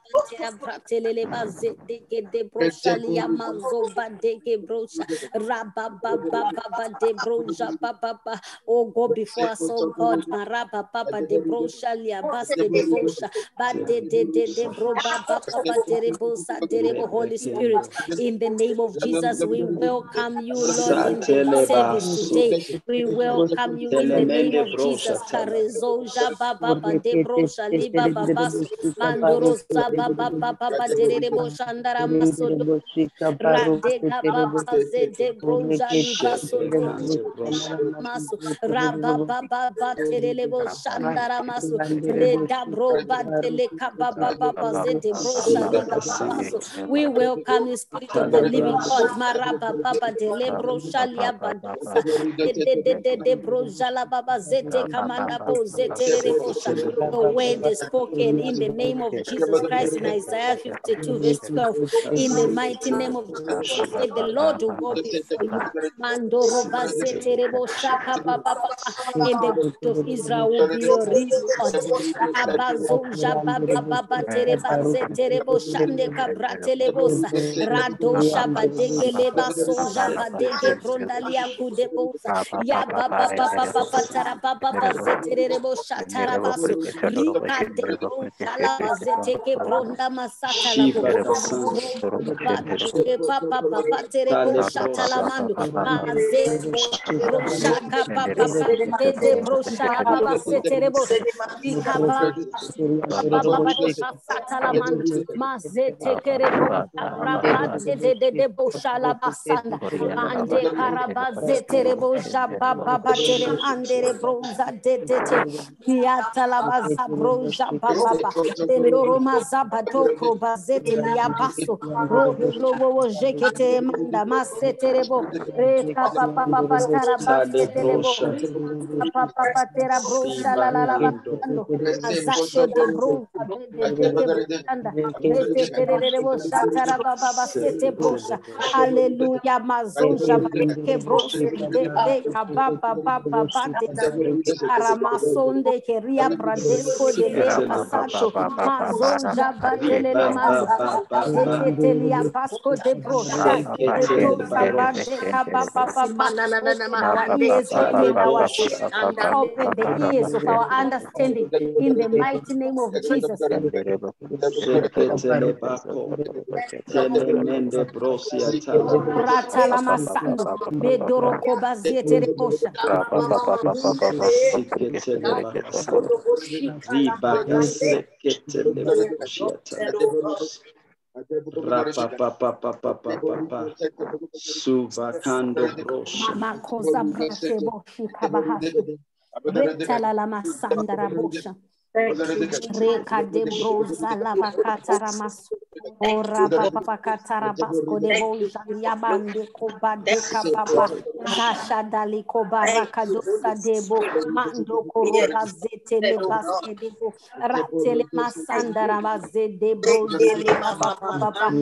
Tera bratelele bazete ke de brosha liya mazo bade ke brosha raba baba baba de brosha papa. Oh, go before us, oh God, maraba papa de brosha liya baske de brosha bade de bro baba papa terebo sa terebo. Holy Spirit, in the name of Jesus, we welcome you, Lord, in the service today. We welcome you in the name of Jesus. Karezoja baba de brosha liba babas mandorosa baba papa terebo shandara masondo radega baba zede broja liba sondo maso raba baba terelebo shandara maso reda bro batele kababa baba zede brosha liga babaso. We welcome you, Spirit of the Living God. Maraba baba dele brosha lia badosa de broja la baba zete kamanda bo zete rebosha. The word is spoken in the name of Jesus Christ in Isaiah 52 verse 12. In the mighty name of Jesus, he said, the Lord will go before you. Mandoro bazete rebo shaka papa, and the God of Israel will be your reward. Abazo jaba baba tereba zete rebo shande kabrate lebosa. Rado shaba dege leba so jaba dege brondalia kudebosa. Ya baba tara baba zete rebo shatara baso. Rika de bro shala bazete ke bronda masata labo. Papa terebo shatalamando maze broshaka papa de broshala baba seterebo ikaba baba satalamando maze tekerebo raba de broshala basanda ande karabaze terebo jaba baba tere andere bronza de yatalabaza broja baba dendoro mazaba dokro bazete liabaso rodo lobo jekete manda maseterebo reka papa tara baseterebo papa tera brosha la basando azashe de broza de branda rete terebo shatara baba basete brosha hallelujah mazoja ke brose de kababa baba de aramasonde keria bradesco de le pasacho mazoja batelele mazata deketelia basco de brosha de brosa bade kababa open our ears, open our open the ears of our understanding in the mighty name of Jesus. Ratalamasando bedoro kobaziete rebosha Subakando brosha makoza brate boshi kabahasu retalala masandara bosha reka de broza lava kataramas ora papa katarabasko de boja yabande koba de kapapa zasha dali koba rakadosa debo mando koroba zete le baske debo ratele masandara baze de broza le papa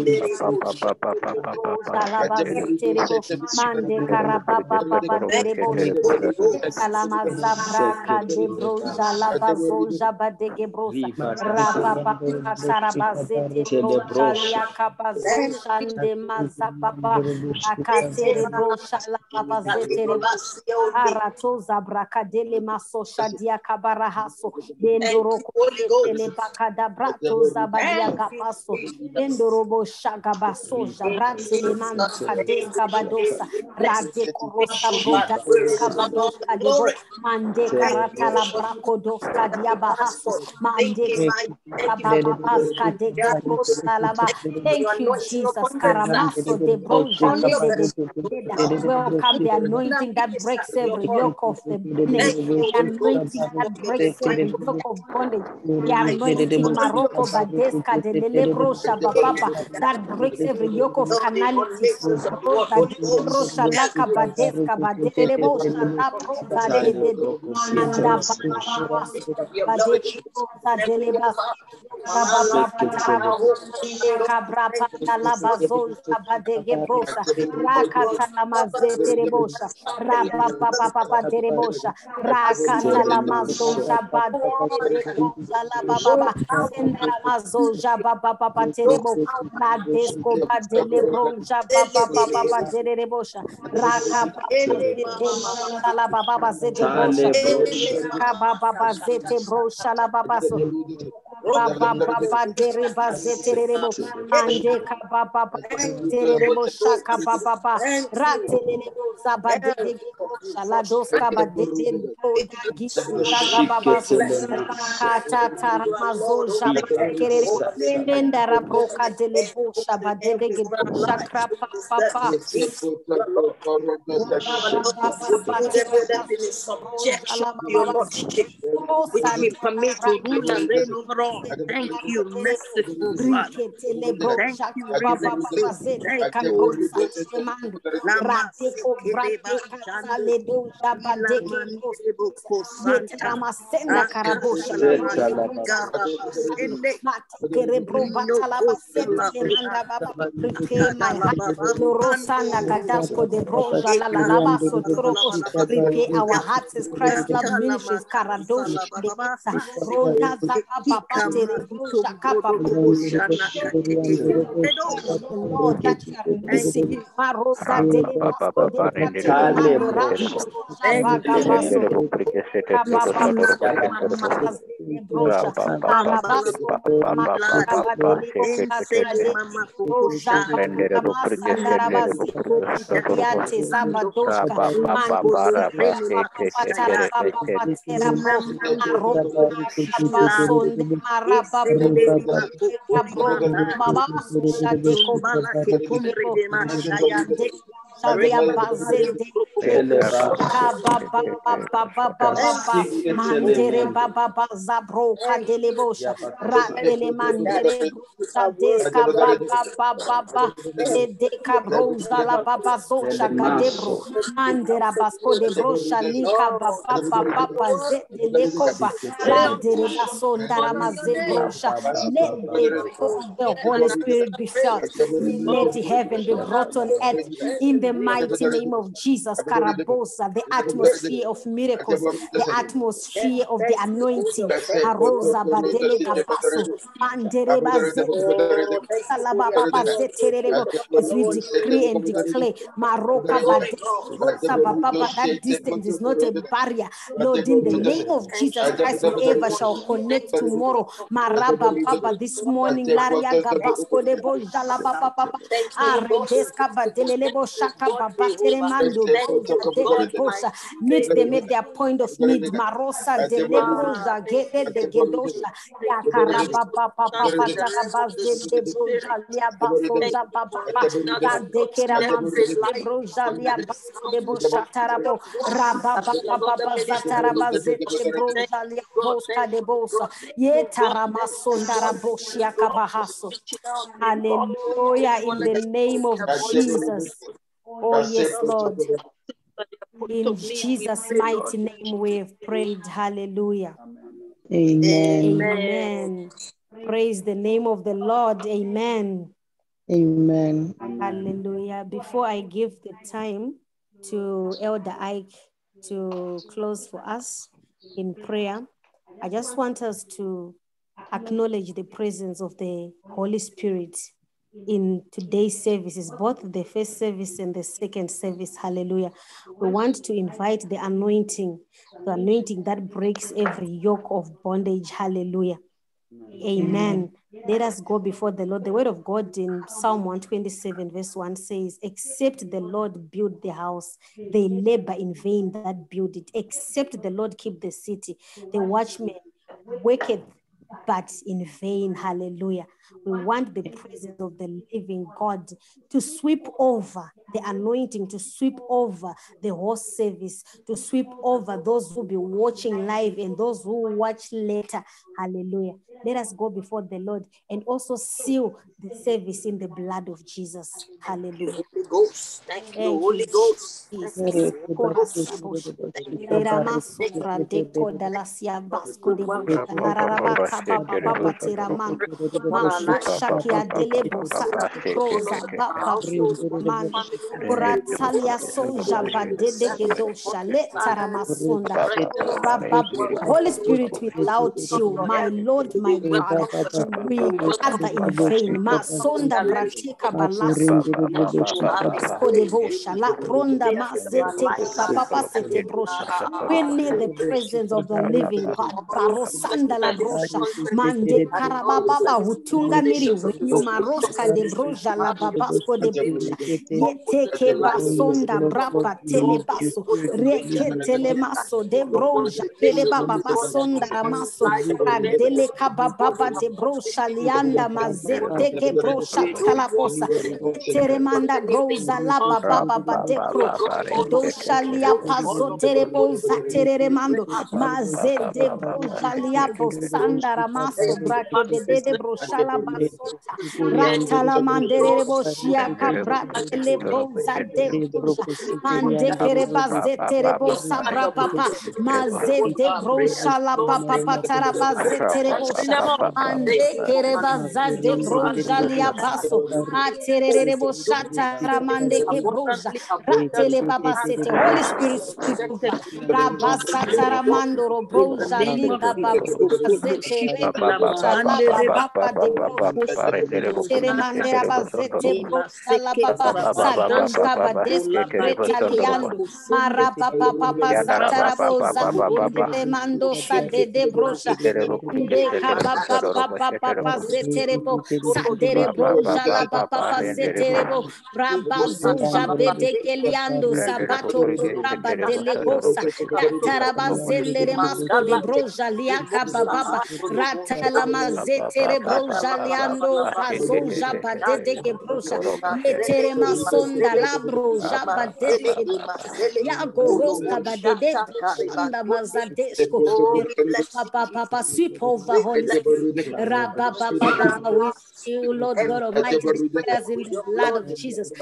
broza la bazete debo mande karababa papa debo Salama zabraka de broja la bazoja badege brosa rapa tarabazete broja kabazo shande mazapapa akatere broja la babazete arato zabraka dele maso shadia kabarahaso bendoro tele bakada brato zabadia gapaso bendoro shaga baso jabrante le man kades kabadosa rade korosa broda kabados kadebo mande karata la brako dos kadia bahaso mande kababa baska de salaba. Thank you, Jesus. Karamaso de broja de welcome the anointing that breaks every yoke of the bondage, the anointing that breaks every yoke of bondage, the anointing Maroko Badeska de Lebro Shababa that breaks every yoke of carnality. Brosha Laka Badeska Badelebo Shalabro Zadede Manda Baba Delebas Rababa Kabrapa la bazol sabadege brosa rakata la mazete rebosha rababa papa terebosha rakata la mazo jabade brosa la baba sendera mazo jababa papa terebo la desco badele broja baba papa terebosha rakaba brosa la baba zete brosha kababa zete brosha la baba so Baba dereba zeterebo mande kababa terebo shaka baba ratelebo zabade shala doska badete boda gisu zaga baba so rakata taramazo jabakere nenda rabroka delebo shabadede shakra papa which we permit to rule and reign over all. Thank you, merciful Father. Thank you, risen King. Thank you, Holy Ghost. Prepare my heart. Prepare our hearts as Christ Love Ministries. Karadosh Lord, that you are releasing mandere baba zabro kadelebosha ratele mandere sadeska baba edeka broza la baba zosha kadebro mandera basko de brosha lika baba zedelekova radere basondara mazebrosha. Let the Holy Spirit be felt. Let heaven be brought on earth in the mighty name of Jesus. Karabosa, the atmosphere of miracles, the atmosphere of the anointing. Arosa badele gabaso, mandereba as we decree and declare, Maroka that distance is not a barrier. Lord, in the name of Jesus Christ, whoever shall connect tomorrow, Maraba Papa, this morning, Laria Gabasko de Bojala Papa, Aredeska Badelebo Shaka Baba Teremando, meet them at their point of need. Marosa de Lebrosa, Gede de Gedosha, Yakaraba Papa, Tarabaz de Broja, Liabasoja Baba, Dekera Manzi, Lebroja, Liabasko de Bosha Tarabo, Rabba Papa Zatarabaz de Broja, Liaboska de Bosa, Yetaramasondara Boshia Kabahaso. Hallelujah, in the name of Jesus. Oh, yes, Lord. In Jesus' mighty name we have prayed. Hallelujah. Amen. Amen. Praise the name of the Lord. Amen. Amen. Hallelujah. Before I give the time to Elder Ike to close for us in prayer, I just want us to acknowledge the presence of the Holy Spirit in today's services, both the first service and the second service. Hallelujah. We want to invite the anointing that breaks every yoke of bondage. Hallelujah. Amen. Let us go before the Lord. The word of God in Psalm 127 verse 1 says, except the Lord build the house, they labor in vain that build it. Except the Lord keep the city, the watchman waketh but in vain. Hallelujah. We want the presence of the living God to sweep over the anointing to sweep over the whole service, to sweep over those who be watching live and those who watch later. Hallelujah. Let us go before the Lord and also seal the service in the blood of Jesus. Hallelujah. Holy Ghost. Thank you, Holy Ghost. Jesus. Holy Spirit, without you, my Lord, my God, we gather in vain. Masonda bratika balasa. La pronda mazete papa sete brosha. We need the presence of the living God. Barosanda la brosha. Mande karababa hutunga niri wenyu maroska de broja la babasko de brosha. Yete ke basonda brapa telebaso. Reke telemaso de broja. Dele baba basonda ramaso. Radele kababa de brosha lianda mazete ke brosha talabosa. Teremanda groza la baba de cro doshalia pazo tereboza teremando maze de brojalia posanda ramaso brake de broshala basota ratala mandere boshia kabrate le broza de brosha mande kerebaze terebosa bra papa maze de broshala papa patarabaze terebosha ande kerebaza de brojalia baso aterere boshata ramande ke broja ratele baba sete Holy Spirit sweep over rabasata ramando ro broja liga baba zete rebosha la baba de broja tere mandera bazete broja la baba sadoshka badesko bretaliando maraba papa zatara boza tere mando sade de broja de baba zeterebo sadere broja la baba zeterebo rabazo jabede keliando sabato rabadelegosa yatarabazendere masko de broja liaka baba ratala mazetere broja liando fazo jabade ke broja yetere masonda la broja badede ke yago roska badede anda mazadeshko papa sweep over Holy Spirit. We you, Lord God Almighty, declares in the blood of Jesus.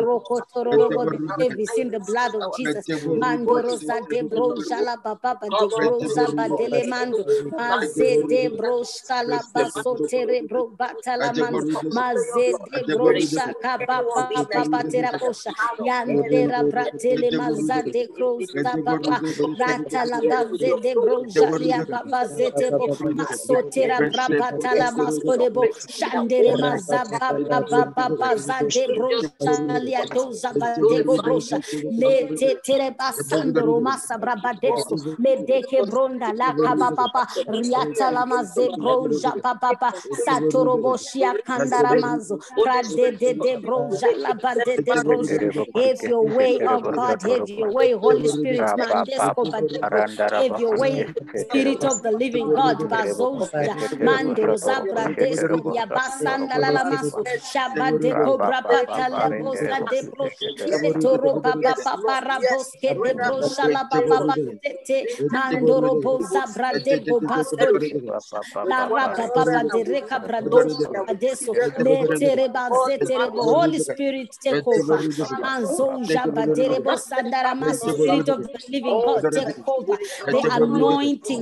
The service in the blood of Jesus. Mandorosa de brojala baba de groza badele mando. Maze de brosha la baso terebro batala mando. Maze de brosha papa terabosha. Yandera bratele maza de groza papa. Ratala baze de brojalia baba zetebo. Masotera brapatala maskodebo. Shandere mazaba baba zade brojalia doza badego brosha le tetere basandoro masa brabadeso medeke bronda la kababa riata la maze broja baba satoro boshia kandara mazo rade de broja la bade de broja. Have your way, oh God, have your way, Holy Spirit, mandesco badeko, have your way, Spirit of the living God, bazoja mandoro zabra desko yabasanda la maso shabadeko brapata la bosa de broja etoro baba raboske de broja la baba tete mandoro boza bradego basko la raba baba de reka bradosko adeso le tereba zeterebo. Holy Spirit take over manzo jabaderebo sandara maso. Spirit of the living God take over the anointing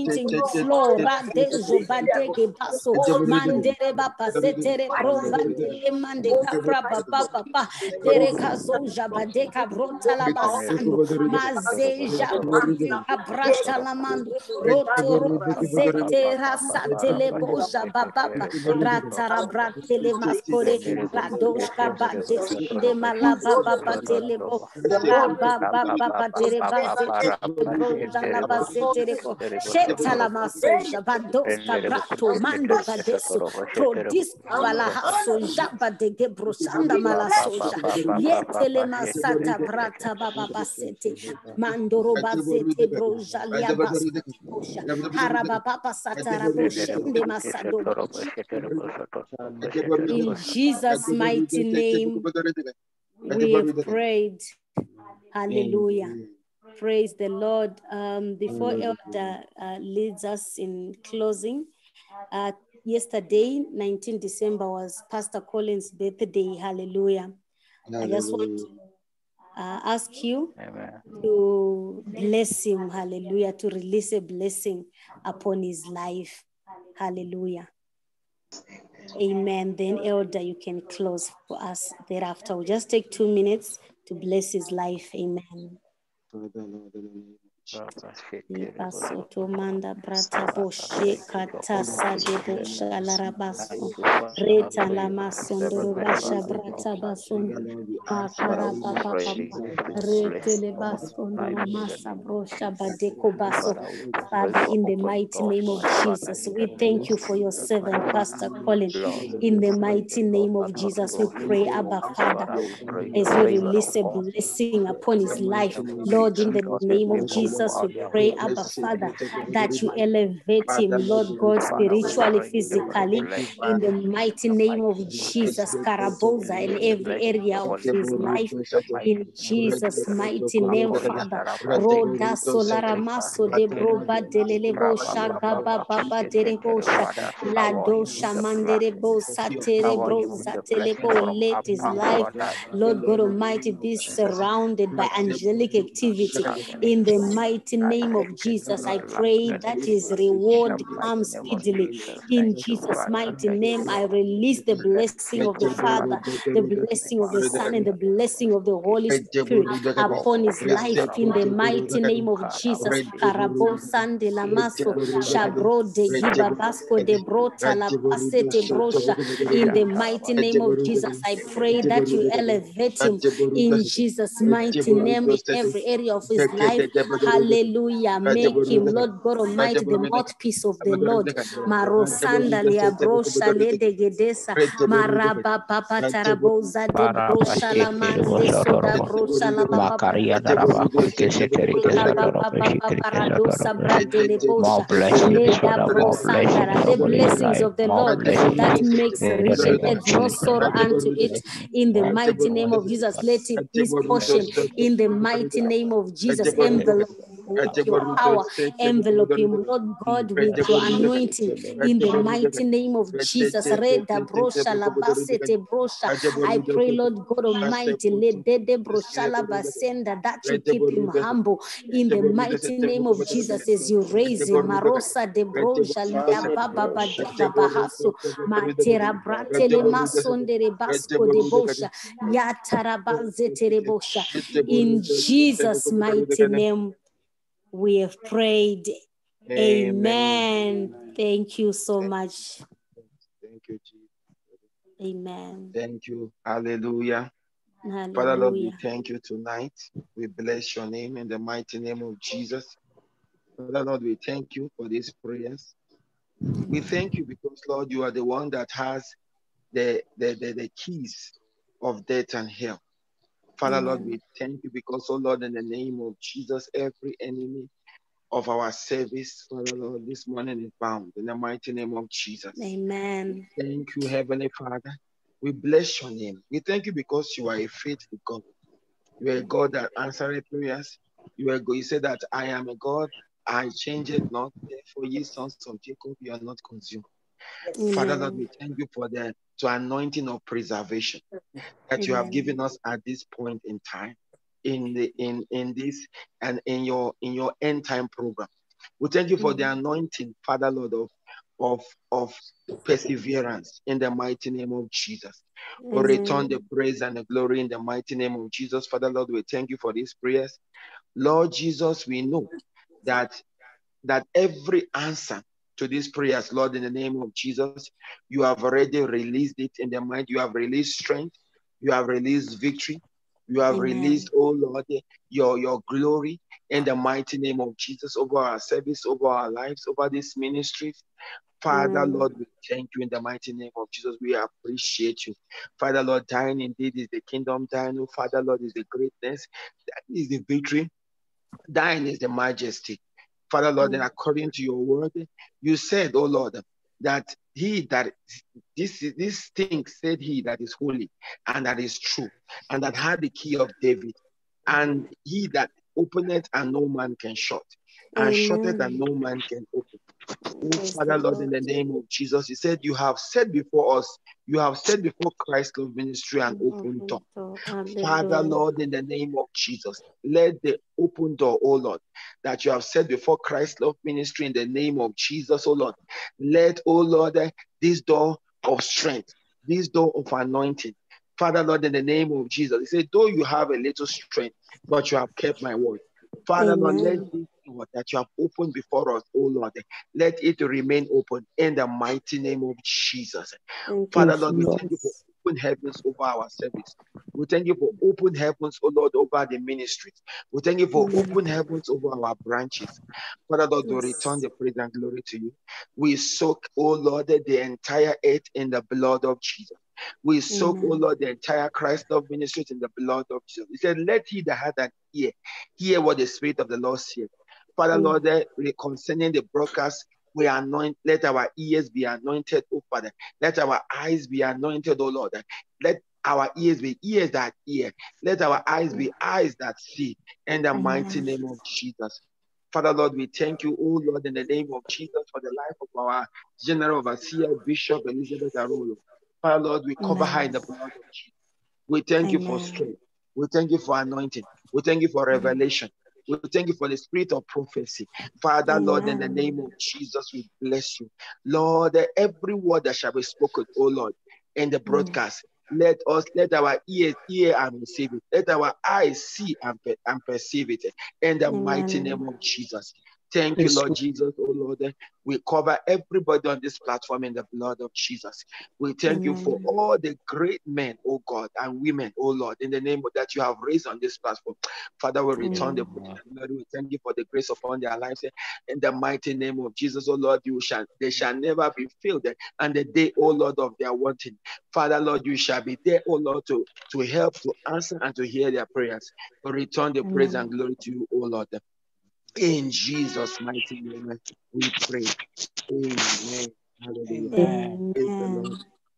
flow radezo badege baso mandere baba zetere brova de mande kapra baba dere kazo jabadeka brota la basando mazeja badeka brata la mando roto zete rasa teleboja baba ratara bratele maskore radoshka bade de malaba baba telebo baba tere bazete broja la bazete reko sheta la masoja badoska brato mando gadeso prodis balahaso jaba de gebrosanda malasoja yetele masata brata baba basete mandoro bazete broja lia basosha haraba baba satara boshende masado. In Jesus' mighty name We have prayed. Hallelujah. Praise the Lord. Before Elder leads us in closing, yesterday, 19 December, was Pastor Collins' birthday. Hallelujah. I just want to ask you to bless him. Hallelujah. To release a blessing upon his life. Hallelujah. Amen. Then, Elder, you can close for us thereafter. We'll just take 2 minutes to bless his life. Amen. Sotomanda brata boshe katasa de bosha larabaso reta la masondoro basha brata basondo makara papa rete le basondo la masa brosha badeko baso. Father, in the mighty name of Jesus, we thank you for your servant, Pastor Colin. In the mighty name of Jesus, we pray, Abba Father, as we release a blessing upon his life. Lord, in the name of Jesus, we pray, Abba Father, that you elevate him, Lord God, spiritually, physically, in the mighty name of Jesus, Karaboza, in every area of his life, in Jesus' mighty name, Father. Roda solara maso de broba delelebo shagaba baba derebosha lado shamanderebo saterebo zatelebo. Let his life, Lord God Almighty, be surrounded by angelic activity. In the mighty name of Jesus, I pray that his reward comes speedily. In Jesus' mighty name, I release the blessing of the Father, the blessing of the Son, and the blessing of the Holy Spirit upon his life. In the mighty name of Jesus, Karabo Sande Lamaso, Shabro de Giba Basco de Brota La Pasete Brosha. In the mighty name of Jesus, I pray that you elevate him in Jesus' mighty name in every area of his life. Hallelujah. Make him, Lord God Almighty, the mouthpiece of the Lord. Marosanda lia brosha lede gedesa. Maraba papa taraboza de brosha la mande soda brosha la baba. The blessings of the Lord that makes rich and adds no sorrow unto it. In the mighty name of Jesus, let it be his portion. In the mighty name of Jesus, envelope with your power, envelope him, Lord God, with your anointing. In the mighty name of Jesus, Reda brosha labasete brosha. I pray, Lord God Almighty, let de brosha labasenda, that you keep him humble. In the mighty name of Jesus, as you raise him, Marosa de brosha liababa badiga bahaso matera brantele masondere basko de bosha yatarabanzete bosha. In Jesus' mighty name, we have prayed. Amen. Thank you so much. Thank you, Jesus. Amen. Thank you. Hallelujah. Hallelujah. Father, Lord, we thank you tonight. We bless your name in the mighty name of Jesus. Father, Lord, we thank you for these prayers. We thank you because, Lord, you are the one that has the keys of death and hell. Father, Amen. Lord, we thank you because, oh Lord, in the name of Jesus, every enemy of our service, Father, Lord, this morning is bound in the mighty name of Jesus. Amen. Thank you, Heavenly Father. We bless your name. We thank you because you are a faithful God. You are a God that answers prayers. You are God. You said that I am a God. I change it not. Therefore, ye sons of Jacob, you are not consumed. Amen. Father, Lord, we thank you for the anointing of preservation that you have given us at this point in time, in this and in your end time program. We thank you for the anointing, Father, Lord, of perseverance in the mighty name of Jesus. We return the praise and the glory in the mighty name of Jesus. Father, Lord, we thank you for these prayers. Lord Jesus, we know that every answer to these prayers, Lord, in the name of Jesus, you have already released it in the mind. You have released strength. You have released victory. You have released, oh Lord, your glory in the mighty name of Jesus over our service, over our lives, over these ministries. Father, Lord, we thank you in the mighty name of Jesus. We appreciate you. Father, Lord, thine indeed is the kingdom. Thine, oh Father, Lord, is the greatness. That is the victory. Thine is the majesty. Father, Lord, and according to your word, you said, oh Lord, that he that this thing said he that is holy and that is true and that had the key of David, and he that openeth and no man can shut, and shutteth and no man can open. Oh, Father Lord, in the name of Jesus, you said you have said before us, you have said before Christ Love Ministry an open door. Father Lord, in the name of Jesus, let the open door, oh Lord, that you have said before Christ Love Ministry in the name of Jesus, oh Lord, let, oh Lord, this door of strength, this door of anointing, Father Lord, in the name of Jesus, he said, though you have a little strength, but you have kept my word. Father Lord, let this door that you have opened before us, oh Lord, let it remain open in the mighty name of Jesus. Father Lord, we thank you for open heavens over our service. We thank you for open heavens, oh Lord, over the ministries. We thank you for open heavens over our branches. Father Lord, we return the praise and glory to you. We soak, oh Lord, the entire earth in the blood of Jesus. We soak, oh Lord, the entire Christ Love Ministry in the blood of Jesus. He said, let he that had an ear hear what the Spirit of the Lord said. Father Lord, concerning the broadcast, we anoint, let our ears be anointed, oh Father. Let our eyes be anointed, oh Lord. Let our ears be ears that hear. Let our eyes be eyes that see. In the mighty name of Jesus. Father Lord, we thank you, oh Lord, in the name of Jesus, for the life of our General Overseer, Bishop Elizabeth Arolo. Father Lord, we cover her in the blood of Jesus. We thank you for strength. We thank you for anointing. We thank you for revelation. We thank you for the spirit of prophecy. Father, Lord, in the name of Jesus, we bless you. Lord, every word that shall be spoken, oh Lord, in the broadcast, let our ears hear and receive it. Let our eyes see and perceive it. In the mighty name of Jesus. Thank you, Lord Jesus, oh Lord. We cover everybody on this platform in the blood of Jesus. We thank you for all the great men, oh God, and women, oh Lord, in the name of that you have raised on this platform. Father, we return the glory. We thank you for the grace upon their lives. In the mighty name of Jesus, oh Lord, they shall never be filled. And the day, oh Lord, of their wanting. Father, Lord, you shall be there, oh Lord, to help, to answer, and to hear their prayers. We return the praise and glory to you, oh Lord. In Jesus' mighty name, we pray. Amen. Hallelujah. Praise the Lord.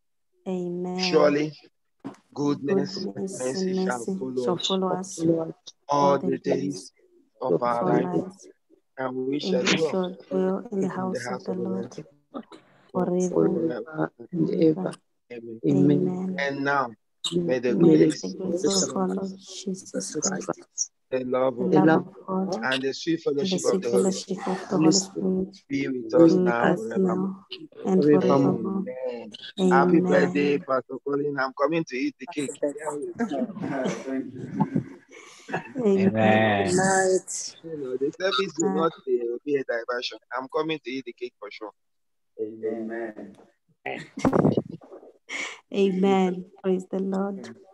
Surely, goodness and mercy shall follow us all the days of our life, and we shall dwell in the in house the of house the of the Lord Lord forever and ever. Amen. Amen. And now, may the May the grace grace of our Lord Jesus Christ, the love the of love God, of God, and the sweet and the fellowship of sweet the Holy fellowship Spirit of the Holy Spirit be with be us with now us forevermore. now and forevermore. Amen. Happy birthday, Amen. Pastor Colin. I'm coming to eat the cake. Amen. You know, the service will not be a diversion. I'm coming to eat the cake for sure. Amen. Praise the Lord.